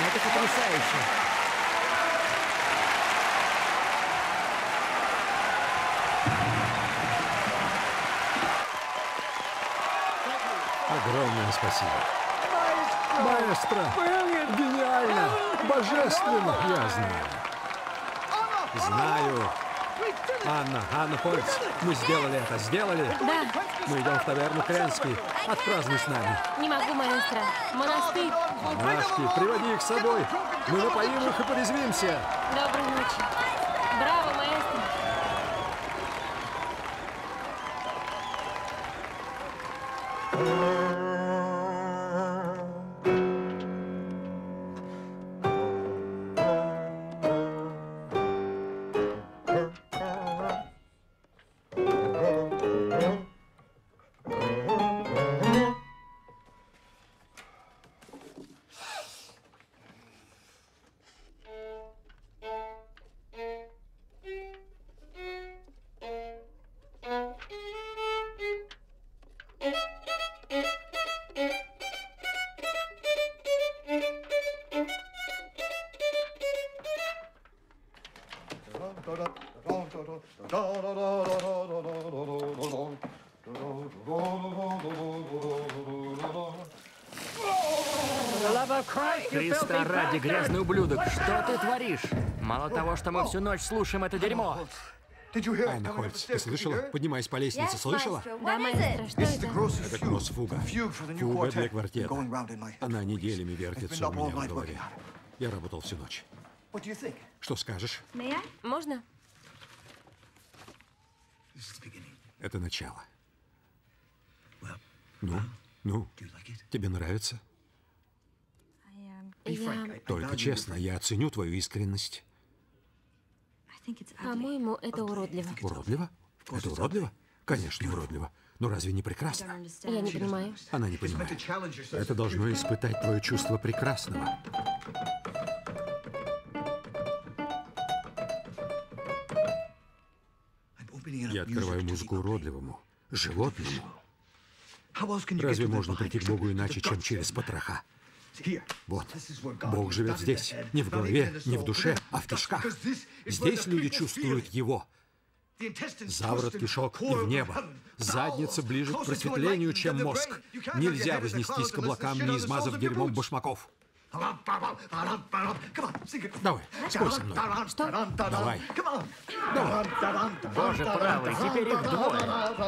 Это потрясающе. Огромное спасибо. Маэстро! Гениально! Божественно! Я знаю. Знаю. Анна, Анна Хольц, мы сделали это, сделали? Да. Мы идем в таверну Кренский. Отпразднуй с нами. Не могу, маэстро. Монастырь. Монашки, приводи их с собой. Мы напоим их и порезвимся. Доброй ночи. Браво, маэстро. Христа ради, грязный ублюдок, что ты творишь? Мало того, что мы всю ночь слушаем это дерьмо. Анна Хольц, ты слышала? Поднимайся по лестнице, слышала? Да, маэстро, что это? Это кросс-фуга. Фуга для квартета. Она неделями вертится у меня в голове. Я работал всю ночь. Что скажешь? Можно? Это начало. Ну, ну, тебе нравится? Я... Только честно, я оценю твою искренность. По-моему, это уродливо. Уродливо? Это уродливо? Конечно, уродливо. Но разве не прекрасно? Я не понимаю. Она не понимает. Это должно испытать твое чувство прекрасного. Я открываю музыку уродливому, животному. Разве можно прийти к Богу иначе, чем через потроха? Вот, Бог живет здесь, не в голове, не в душе, а в кишках. Здесь люди чувствуют Его. Заворот кишок и в небо. Задница ближе к просветлению, чем мозг. Нельзя вознестись к облакам, не измазав дерьмом башмаков. Давай, спой со мной. Что? Давай. Давай. Боже правый, теперь их двое.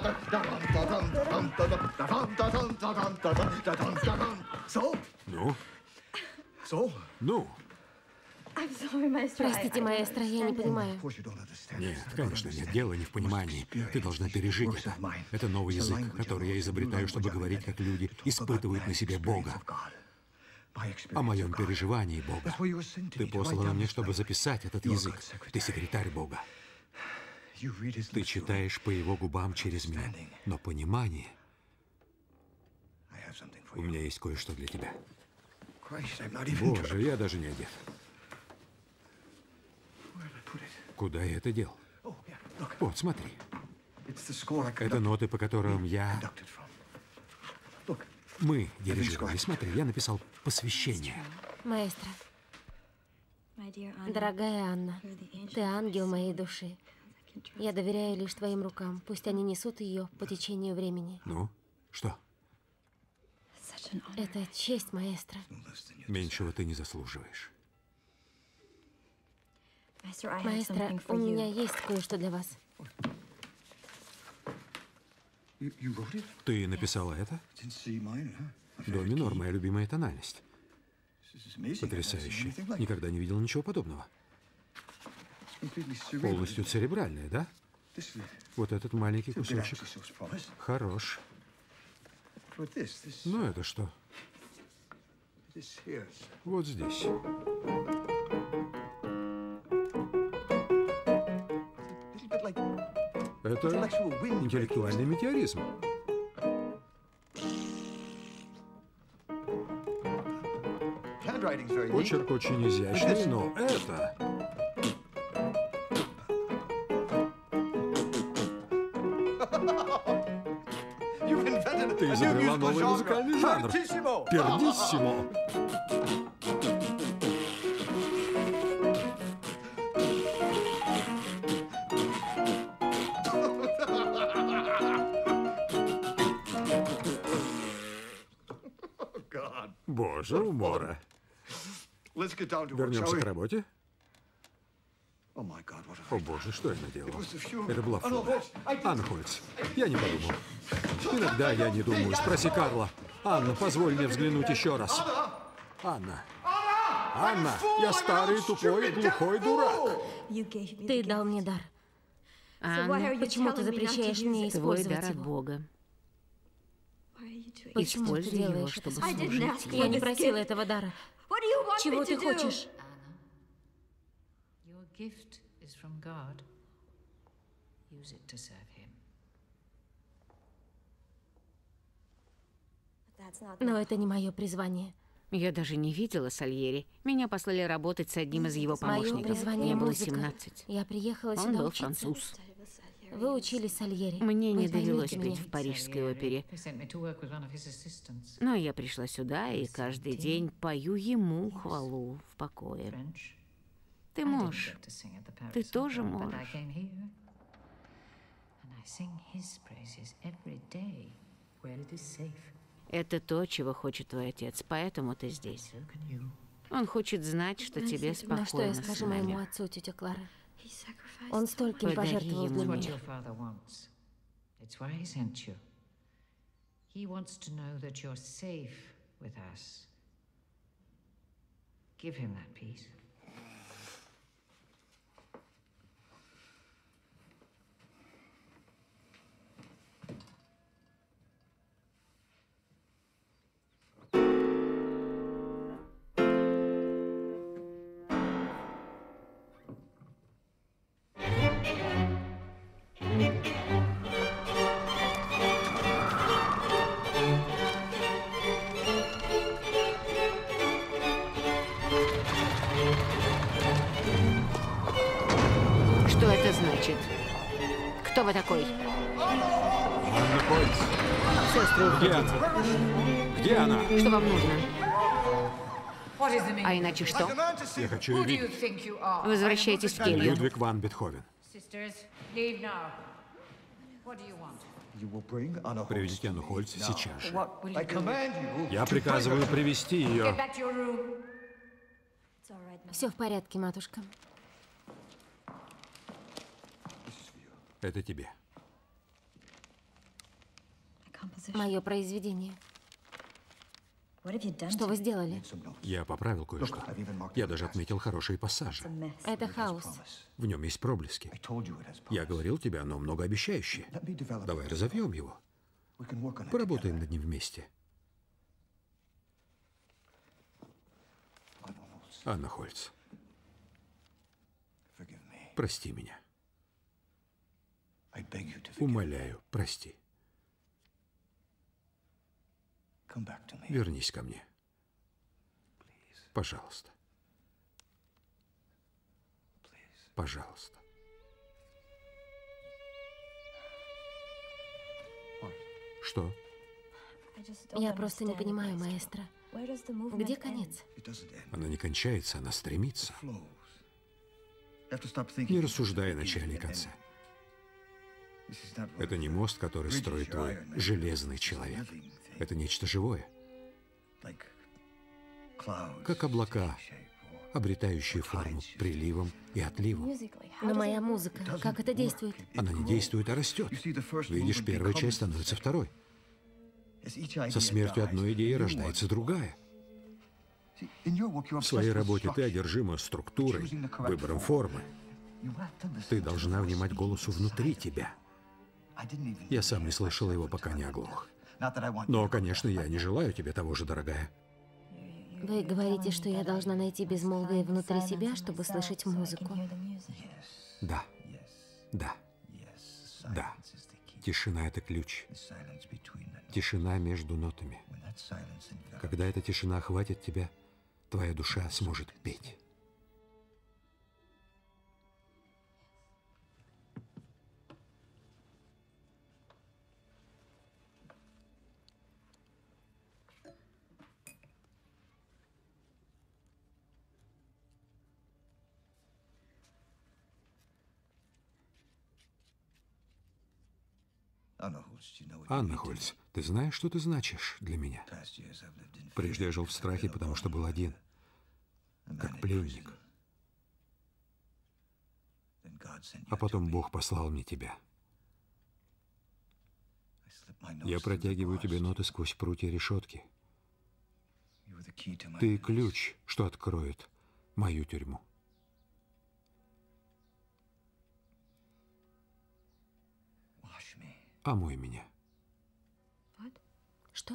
Ну? Ну? Простите, маэстро, я не понимаю. Нет, конечно, нет. Дело не в понимании. Ты должна пережить это. Это новый язык, который я изобретаю, чтобы говорить, как люди испытывают на себе Бога. О моем переживании Бога. Ты послала мне, чтобы записать этот язык. Ты секретарь Бога. Ты читаешь по Его губам через меня. Но понимание... У меня есть кое-что для тебя. Боже, я даже не одет. Куда я это дел? Вот, смотри. Это ноты, по которым я... Мы дирижировали. Смотри, я написал посвящение. Маэстро, дорогая Анна, ты ангел моей души. Я доверяю лишь твоим рукам. Пусть они несут ее по течению времени. Ну, что? Это честь, маэстро. Меньшего ты не заслуживаешь. Маэстро, у меня есть кое-что для вас. Ты написала это? До минор, моя любимая тональность. Потрясающе. Никогда не видел ничего подобного. Полностью церебральная, да? Вот этот маленький кусочек. Хорош. Ну, это что? Вот здесь. Это интеллектуальный метеоризм. Почерк очень изящный, но это... Ты изобрела новый музыкальный жанр. Пердиссимо. Боже, умора. Вернемся к работе? О боже, что я наделал? Это была фура. Анна Хольц, я не подумал. Иногда я не думаю. Спроси Карла. Анна, позволь мне взглянуть еще раз. Анна. Анна, я старый, тупой, глухой дурак. Ты дал мне дар. Анна, Почему ты запрещаешь мне твой использовать дар от его? Бога. Почему ты Используй его, делаешь чтобы это? служить Я не просила этого дара. Чего ты хочешь? Your gift is from God. Use it to serve Him. Но это не мое призвание. Я даже не видела Сальери. Меня послали работать с одним из его Мое помощников. призвание Мне было музыка. семнадцать. Я приехала Он сюда был учиться. француз. Вы учили Сальери. Мне не Вы довелось поймите петь меня. в парижской опере. They sent me to work with one of his assistants. Но я пришла сюда и каждый день пою ему хвалу в покое. French. Ты I didn't можешь. get to sing at the Paris Ты тоже Opera, but I можешь. came here, and I sing his praises every day where it is safe. Это то, чего хочет твой отец, поэтому ты здесь. So can you. Он хочет знать, что тебе На что я спокойно с скажу моему нами. отцу, тетя Клара? Он стольким Подари пожертвовал ему для What меня. your father wants. It's why he sent you. He wants to know that you're safe with us. Give him that peace. Что это значит? Кто вы такой? Анна Хольц, Сестры, где уходите. она? Где она? Что вам нужно? What is the meaning? А иначе что? Я хочу Who ее do you видеть. think you are? Возвращайтесь в келью. Людвиг ван Бетховен. Sisters, leave now. What do you want? Приведите Анну Хольц сейчас же. What will you do? Я приказываю привести ее. Get back to your room. Все в порядке, матушка. Это тебе. Мое произведение. Что вы сделали? Я поправил кое-что. Я даже отметил хорошие пассажи. Это хаос. В нем есть проблески. Я говорил тебе, оно многообещающее. Давай разовьем его. Поработаем над ним вместе. Анна Хольц, прости меня. Умоляю, прости. Вернись ко мне. Пожалуйста. Пожалуйста. Что? Я просто не понимаю, маэстро. Где конец? Она не кончается, она стремится. Не рассуждай о начале и конце. Это не мост, который строит твой железный человек. Это нечто живое, как облака, обретающие форму приливом и отливом. Но моя музыка, как это действует? Она не действует, а растет. Видишь, первая часть становится второй. Со смертью одной идеи рождается другая. В своей работе ты одержима структурой, выбором формы. Ты должна внимать голосу внутри тебя. Я сам не слышал его, пока не оглох. Но, конечно, я не желаю тебе того же, дорогая. Вы говорите, что я должна найти безмолвие внутри себя, чтобы слышать музыку. Да. Да. Да. Тишина — это ключ. Тишина между нотами. Когда эта тишина охватит тебя, твоя душа сможет петь. Анна Хольц, ты знаешь, что ты значишь для меня? Прежде я жил в страхе, потому что был один, как пленник. А потом Бог послал мне тебя. Я протягиваю тебе ноты сквозь прутья решетки. Ты ключ, что откроет мою тюрьму. Омой меня. Что?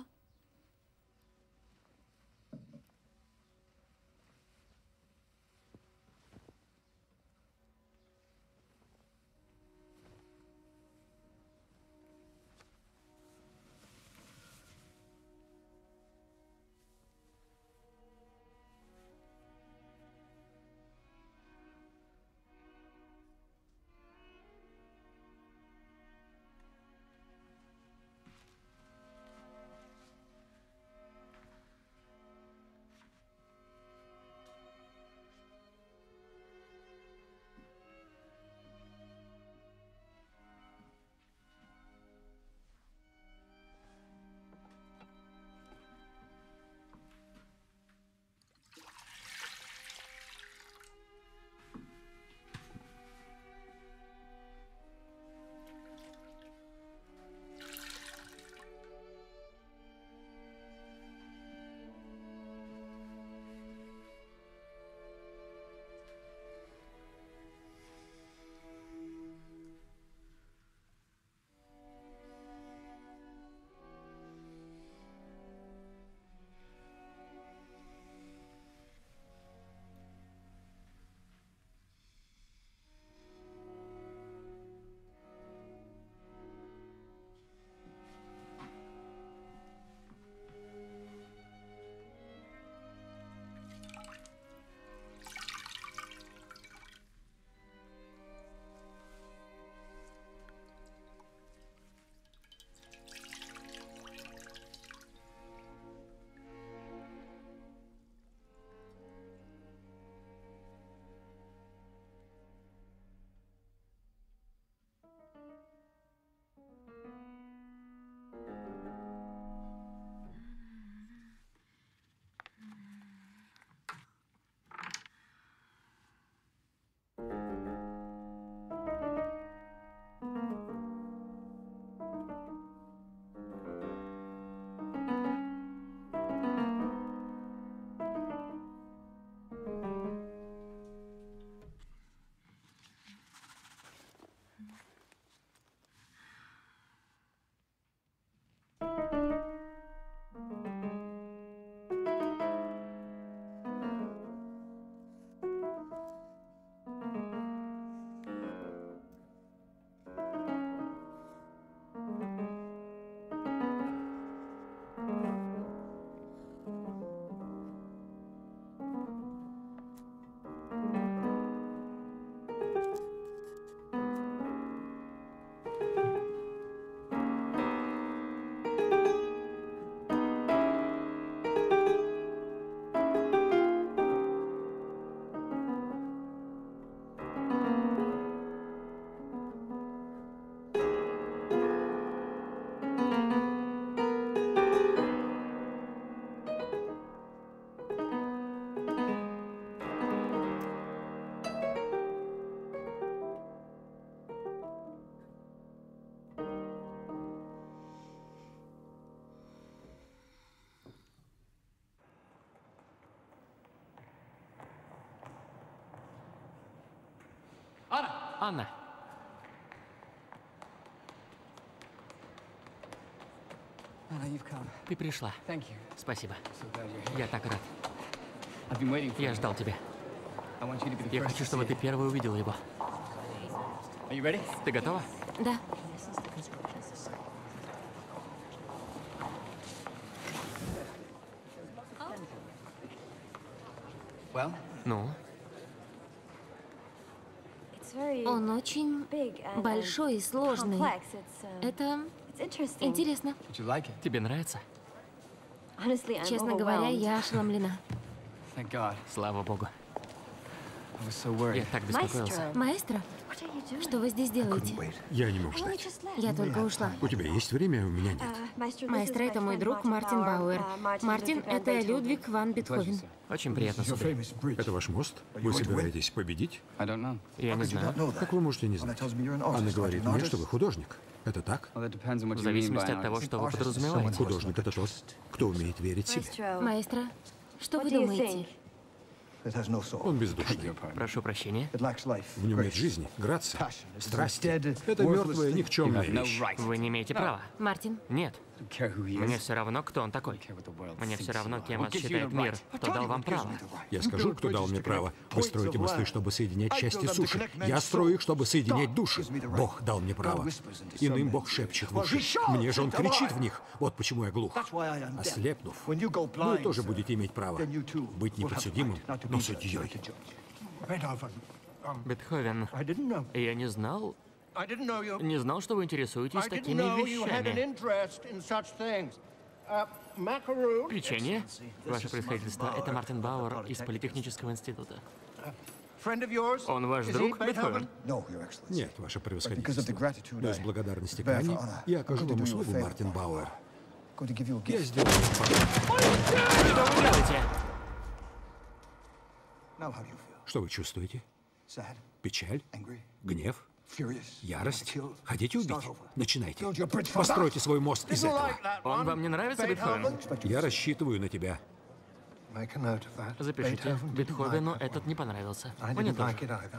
Анна! Ты пришла. Спасибо. Я так рад. Я ждал тебя. Я хочу, чтобы ты первой увидел его. Ты готова? Да. Ну? Он очень большой и сложный. Это интересно. Тебе нравится? Честно говоря, я ошеломлена. Слава богу. Я так беспокоился. Маэстро? Что вы здесь делаете? Я не мог ждать. Я только ушла. У тебя есть время, у меня нет. Маэстро, это мой друг Мартин Бауэр. Мартин, это Людвиг ван Бетховен. Очень приятно, сударь. Это ваш мост? Вы собираетесь победить? Я не знаю. Как вы можете не знать? Анна говорит мне, что вы художник. Это так? В зависимости от того, что вы подразумеваете. Художник — это тот, кто умеет верить себе. Маэстро, что вы думаете? Он бездушный. Прошу прощения. В нем нет жизни, грации, страсти. Это мертвая, никчемная вещь. Вы не имеете права. Мартин, Нет. Мне все равно, кто он такой. Мне все равно, кем вас считает мир. Кто дал вам право? Я скажу, кто дал мне право. Вы строите мосты, чтобы соединять части суши. Я строю их, чтобы соединять души. Бог дал мне право. Иным Бог шепчет в уши. Мне же он кричит в них. Вот почему я глух. Ослепнув, вы тоже будете иметь право быть не подсудимым, но судьей. Бетховен, я не знал... Не знал, что вы интересуетесь такими вещами. Печенье? Ваше происходительство, это Мартин Бауэр из Политехнического института. Он ваш друг, Бетховен? Нет, ваше превосходительство. Но из благодарности к Анне я окажу вам услугу, Мартин Бауэр. Я сделаю вам Что вы делаете? Что вы чувствуете? Печаль? Гнев? Ярость? Хотите убить? Начинайте. Постройте свой мост из этого. Он вам не нравится, Бетховен? Я рассчитываю на тебя. Запишите. Бетховену этот не понравился. Мне тоже.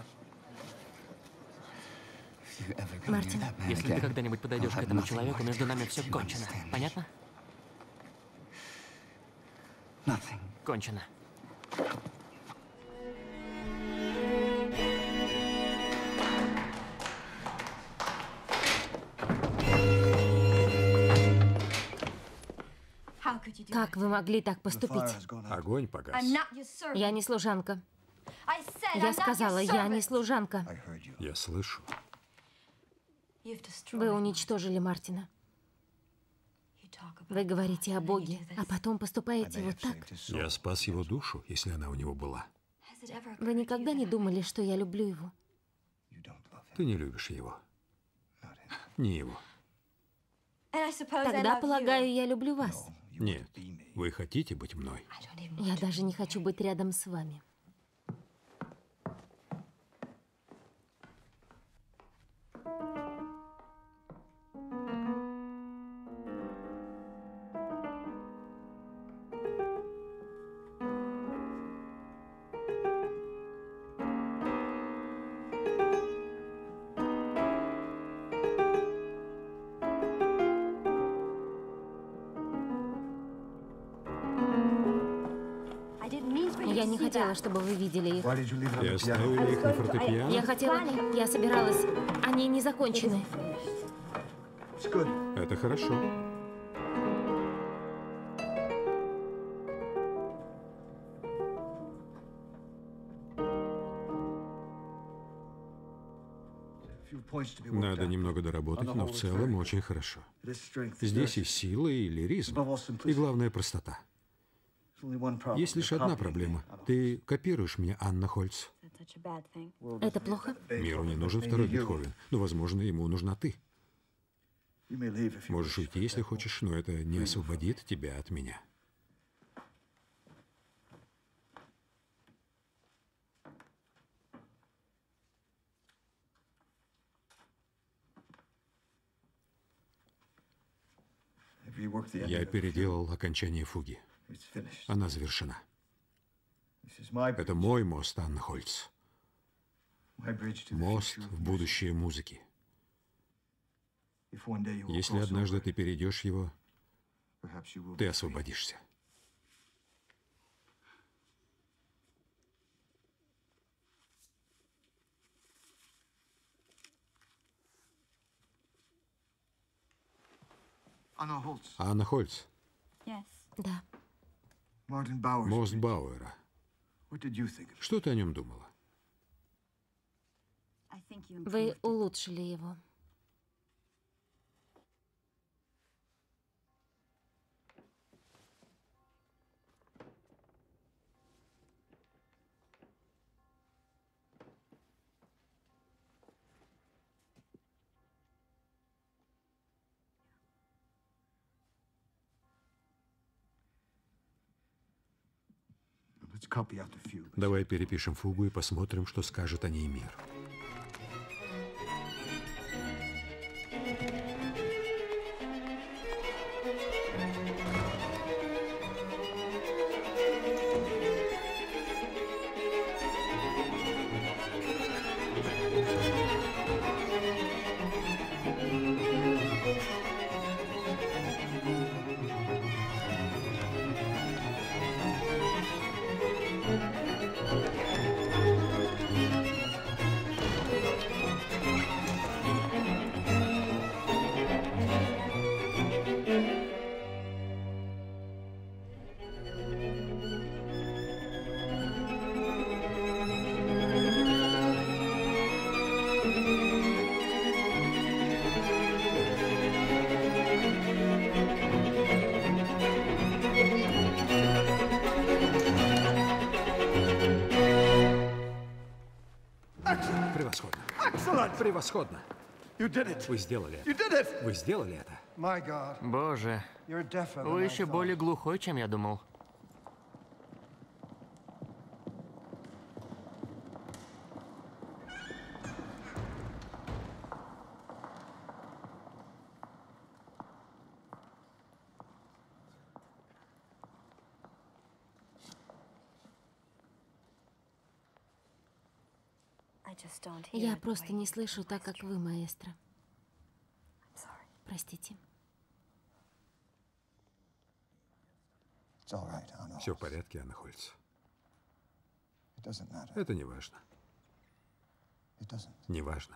Мартин, Если ты когда-нибудь подойдешь к этому человеку, между нами все кончено. Понятно? Кончено. как вы могли так поступить? Огонь погас. Я не служанка. Я сказала, я не служанка. Я слышу. Вы уничтожили Мартина. Вы говорите о Боге, а потом поступаете вот так. Я спас его душу, если она у него была. Вы никогда не думали, что я люблю его? Ты не любишь его. Не его. Тогда, полагаю, я люблю вас. Нет, вы хотите быть мной. Я даже не хочу быть рядом с вами. Я не хотела, чтобы вы видели их. И оставили их на фортепиано? Я хотела... Я собиралась... Они не закончены. Это хорошо. Надо немного доработать, но в целом очень хорошо. Здесь и сила, и лиризм, и главное простота. Есть лишь одна проблема. Ты копируешь меня, Анна Хольц. Это плохо? Миру не нужен второй Бетховен, но, возможно, ему нужна ты. Можешь уйти, если хочешь, но это не освободит тебя от меня. Я переделал окончание фуги. Она завершена. Это мой мост, Анна Хольц. Мост в будущее музыки. Если однажды ты перейдешь его, ты освободишься. Анна Хольц. Да. Мост Бауэра. Что ты о нем думала? Вы улучшили его. Давай перепишем фугу и посмотрим, что скажет о ней мир. Превосходно. Превосходно. Вы сделали это. Вы сделали это. Боже, вы еще более глухой, чем я думал. Я просто не слышу так, как вы, маэстро. Простите. Все в порядке, Анна Хольц. Это не важно. Не важно.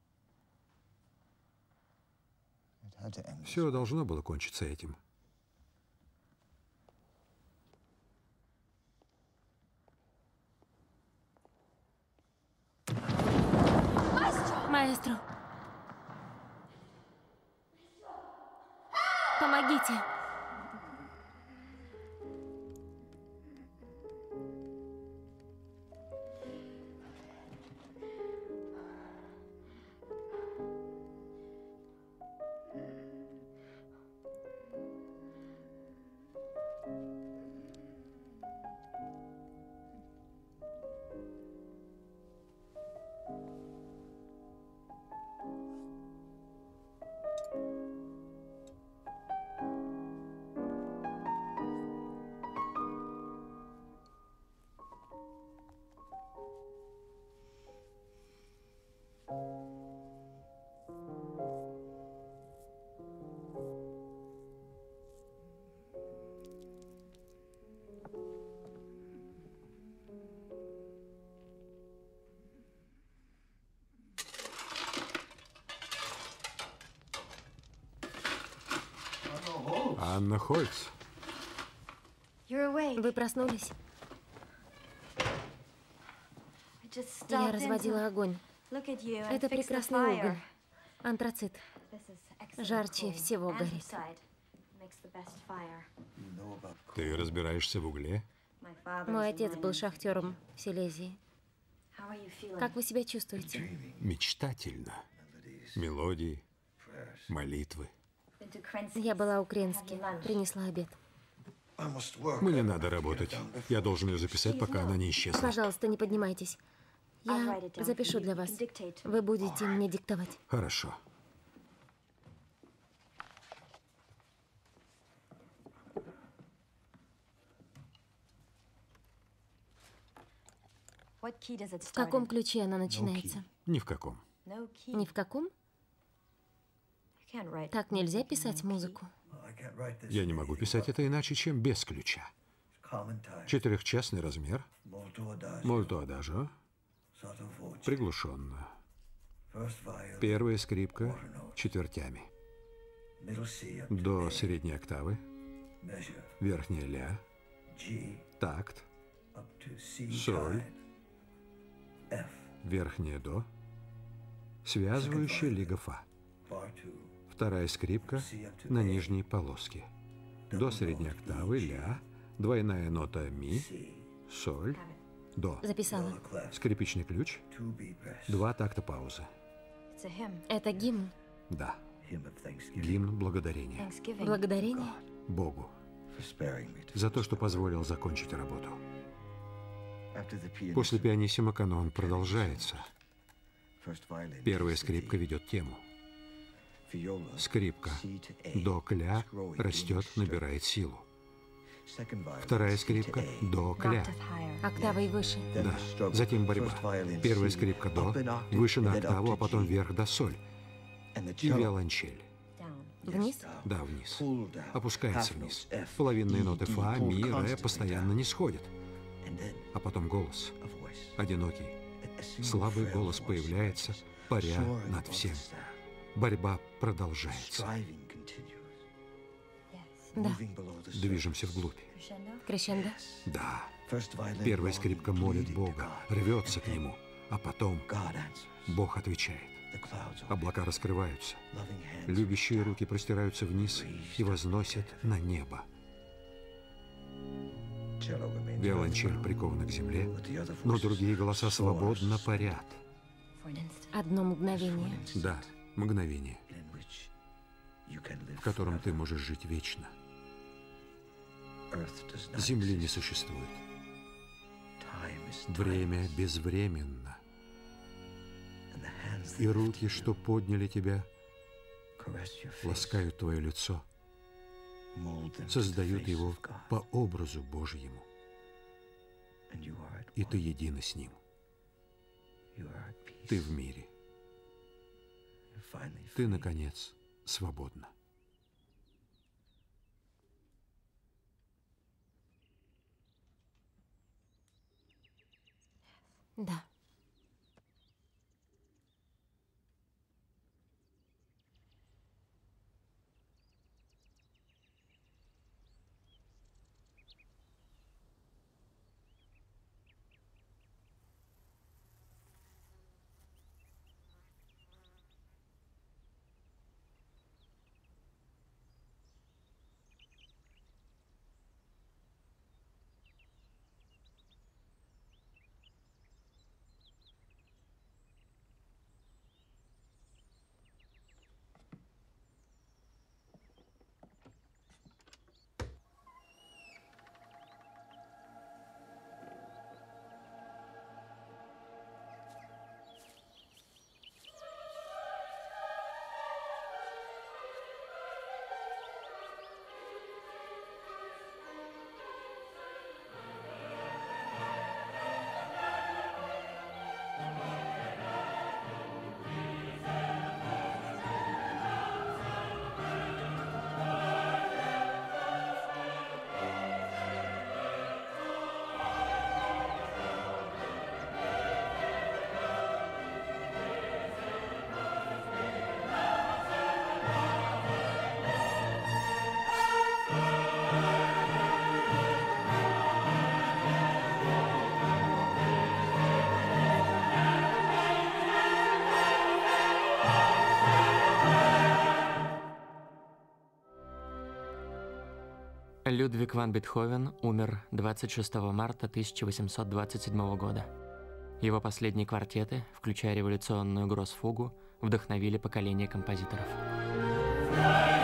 Все должно было кончиться этим. Маэстро! Помогите! Анна Хольц. Вы проснулись? Я разводила огонь. Это прекрасный уголь. Антрацит. Жарче всего горит. Ты разбираешься в угле? Мой отец был шахтером в Силезии. Как вы себя чувствуете? Мечтательно. Мелодии, молитвы. Я была у Кренски, принесла обед. Мне надо работать. Я должен ее записать, пока она не исчезла. Пожалуйста, не поднимайтесь. Я запишу для вас. Вы будете мне диктовать. Хорошо. В каком ключе она начинается? Ни в каком. Ни в каком? Так нельзя писать музыку. Я не могу писать это иначе, чем без ключа. Четырехчастный размер. Мольто адажо. Приглушенно. Первая скрипка четвертями. До средней октавы. Верхняя ля. Такт. Соль. Верхняя до. Связывающая лига фа. Вторая скрипка на нижней полоске. До средней октавы ля. Двойная нота ми. Соль. До. Записала. Скрипичный ключ. Два такта паузы. Это гимн? Да. Гимн благодарения. Благодарение? Богу. За то, что позволил закончить работу. После пианиссимо канон продолжается. Первая скрипка ведет тему. Скрипка до-кля растет, набирает силу. Вторая скрипка до-кля. Октавой выше. Да. Затем борьба. Первая скрипка до, выше на октаву, а потом вверх до соль. И виолончель. Вниз? Да, вниз. Опускается вниз. Половинные ноты фа, ми, ре постоянно не сходят. А потом голос. Одинокий. Слабый голос появляется, паря над всем. Борьба продолжается. Да. Движемся вглубь. Крещендо? Да. Первая скрипка молит Бога, рвется к Нему, а потом Бог отвечает. Облака раскрываются. Любящие руки простираются вниз и возносят на небо. Виолончель прикована к земле, но другие голоса свободно парят. Одно мгновение. Да, мгновение, в котором ты можешь жить вечно. Земли не существует. Время безвременно. И руки, что подняли тебя, ласкают твое лицо, создают его по образу Божьему. И ты едина с Ним. Ты в мире. Ты, наконец, свободна. Да. Людвиг ван Бетховен умер двадцать шестого марта тысяча восемьсот двадцать седьмого года. Его последние квартеты, включая революционную гроссфугу, вдохновили поколение композиторов.